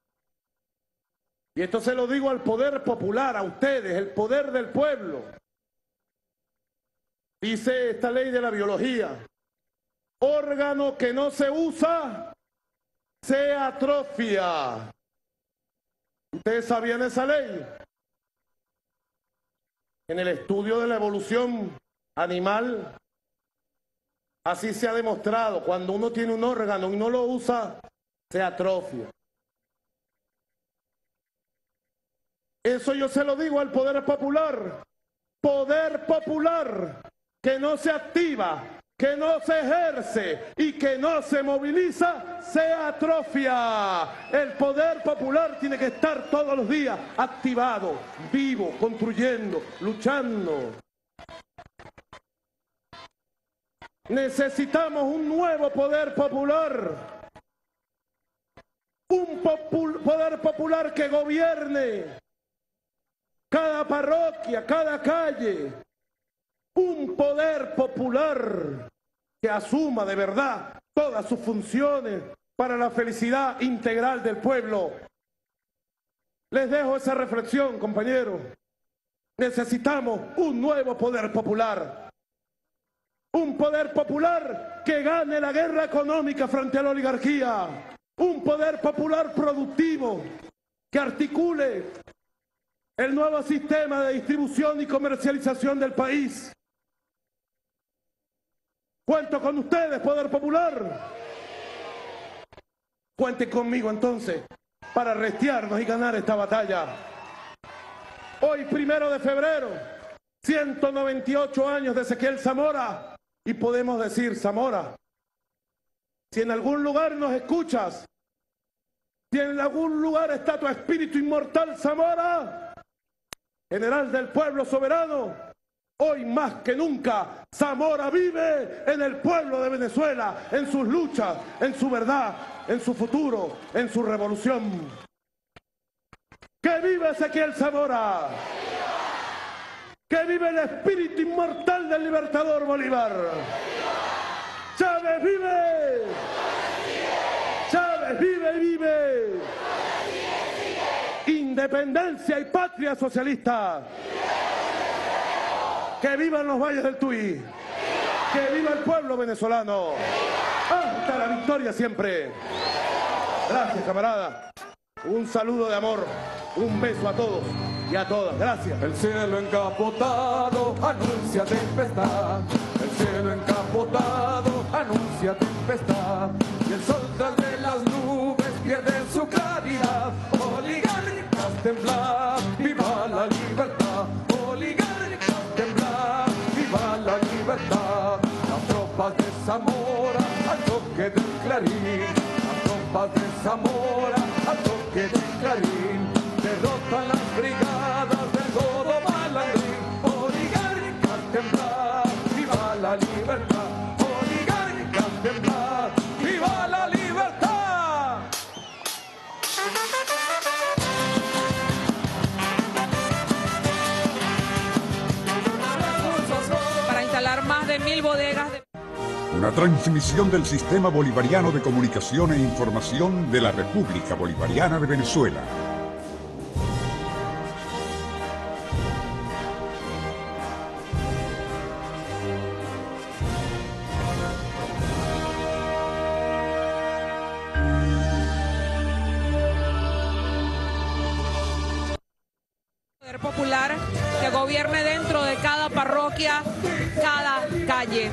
y esto se lo digo al poder popular, a ustedes, el poder del pueblo. Dice esta ley de la biología, órgano que no se usa, se atrofia. ¿Ustedes sabían esa ley? En el estudio de la evolución animal, así se ha demostrado, cuando uno tiene un órgano y no lo usa, se atrofia. Eso yo se lo digo al poder popular que no se activa, que no se ejerce y que no se moviliza, se atrofia. El poder popular tiene que estar todos los días activado, vivo, construyendo, luchando. Necesitamos un nuevo poder popular. Un poder popular que gobierne cada parroquia, cada calle. Un poder popular que asuma de verdad todas sus funciones para la felicidad integral del pueblo. Les dejo esa reflexión, compañeros. Necesitamos un nuevo poder popular. Un poder popular que gane la guerra económica frente a la oligarquía. Un poder popular productivo que articule el nuevo sistema de distribución y comercialización del país. Cuento con ustedes, poder popular. Cuenten conmigo entonces para restearnos y ganar esta batalla. Hoy, 1 de febrero, 198 años de Ezequiel Zamora. Y podemos decir, Zamora, si en algún lugar nos escuchas, si en algún lugar está tu espíritu inmortal, Zamora, general del pueblo soberano, hoy más que nunca, Zamora vive en el pueblo de Venezuela, en sus luchas, en su verdad, en su futuro, en su revolución. ¡Que vive Ezequiel Zamora! ¡Que vive el espíritu inmortal del libertador Bolívar! ¡Chávez vive! ¡Chávez vive y vive! ¡Independencia y patria socialista! ¡Que vivan los valles del Tuy! ¡Que viva el pueblo venezolano! ¡Hasta la victoria siempre! Gracias, camarada. Un saludo de amor. Un beso a todos y a todas. Gracias. El cielo encapotado anuncia tempestad. El cielo encapotado anuncia tempestad. Y el sol tras de las nubes pierde su claridad. Oligarcas temblad, viva la libertad. Oligarcas temblad, viva la libertad. Las tropas de Zamora al toque del clarín. Las tropas de Zamora al toque del clarín. Derrotan las brigadas del Godo Malandrín. Oligarcas temblar, viva la libertad. Oligarcas temblar, viva la libertad. Para instalar más de 1000 bodegas de... Una transmisión del Sistema Bolivariano de Comunicación e Información de la República Bolivariana de Venezuela. Popular que gobierne dentro de cada parroquia, cada calle.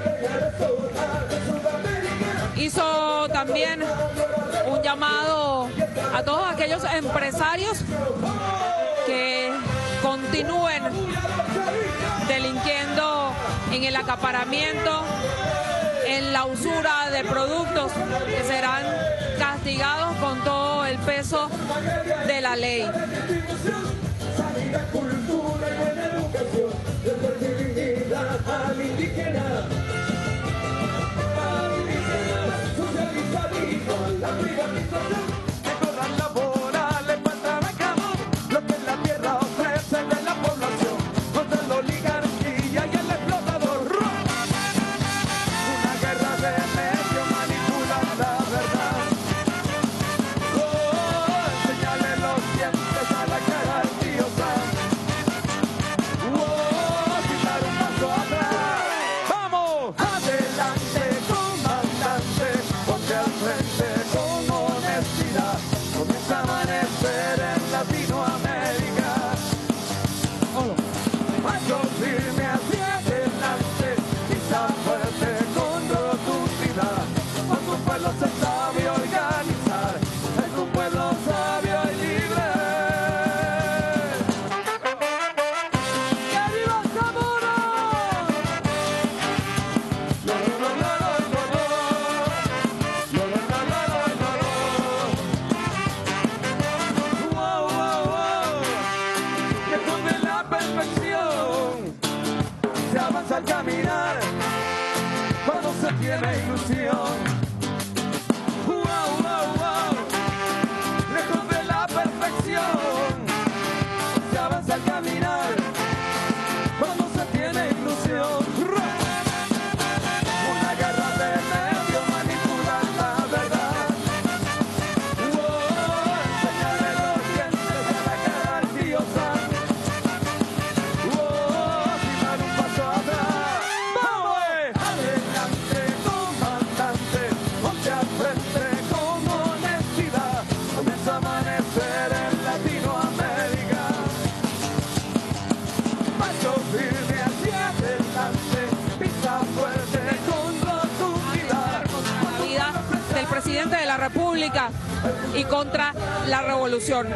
Hizo también un llamado a todos aquellos empresarios que continúen delinquiendo en el acaparamiento, en la usura de productos, que serán castigados con todo el peso de la ley. Cultura y buena educación, desde el indígena al indígena, socialista dijo la privatización, que corran laborales para trabajamos, lo que la tierra ofrece de la población, contra la oligarquía y el explotador. Una guerra de medios manipulan la verdad. Enseñale los dientes a la cara al tío Sam. Al caminar, cuando se tiene ilusión, wow, wow, wow, lejos de la perfección, se avanza al caminar, cuando se tiene ilusión. Una guerra de medios manipula la verdad. Enseñarle los dientes a la cara al tío Sam. Sin dar un paso atrás. República y contra la revolución.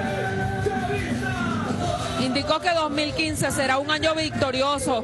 Indicó que 2015 será un año victorioso,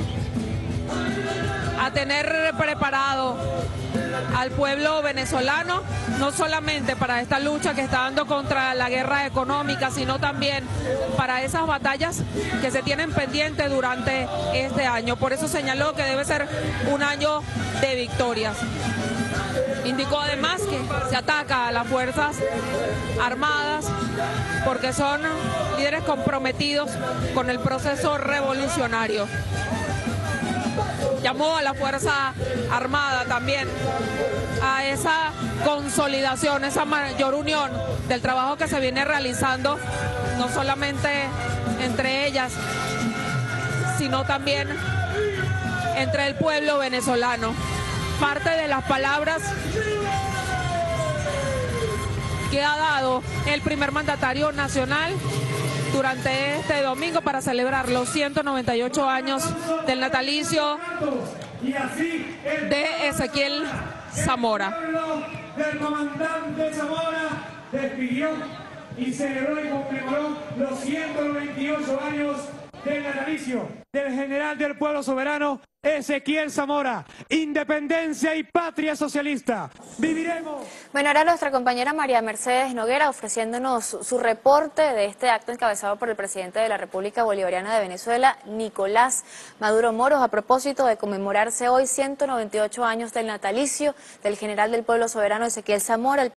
a tener preparado al pueblo venezolano, no solamente para esta lucha que está dando contra la guerra económica, sino también para esas batallas que se tienen pendientes durante este año. Por eso señaló que debe ser un año de victorias. Indicó además que se ataca a las Fuerzas Armadas porque son líderes comprometidos con el proceso revolucionario. Llamó a la Fuerza Armada también a esa consolidación, esa mayor unión del trabajo que se viene realizando, no solamente entre ellas, sino también entre el pueblo venezolano. Parte de las palabras que ha dado el primer mandatario nacional durante este domingo para celebrar los 198 años del natalicio de Ezequiel Zamora. El comandante Zamora despidió y celebró y conmemoró los 198 años del natalicio del general del pueblo soberano Ezequiel Zamora. Independencia y patria socialista. Viviremos. Bueno, ahora nuestra compañera María Mercedes Noguera ofreciéndonos su reporte de este acto encabezado por el presidente de la República Bolivariana de Venezuela, Nicolás Maduro Moros, a propósito de conmemorarse hoy 198 años del natalicio del general del pueblo soberano Ezequiel Zamora.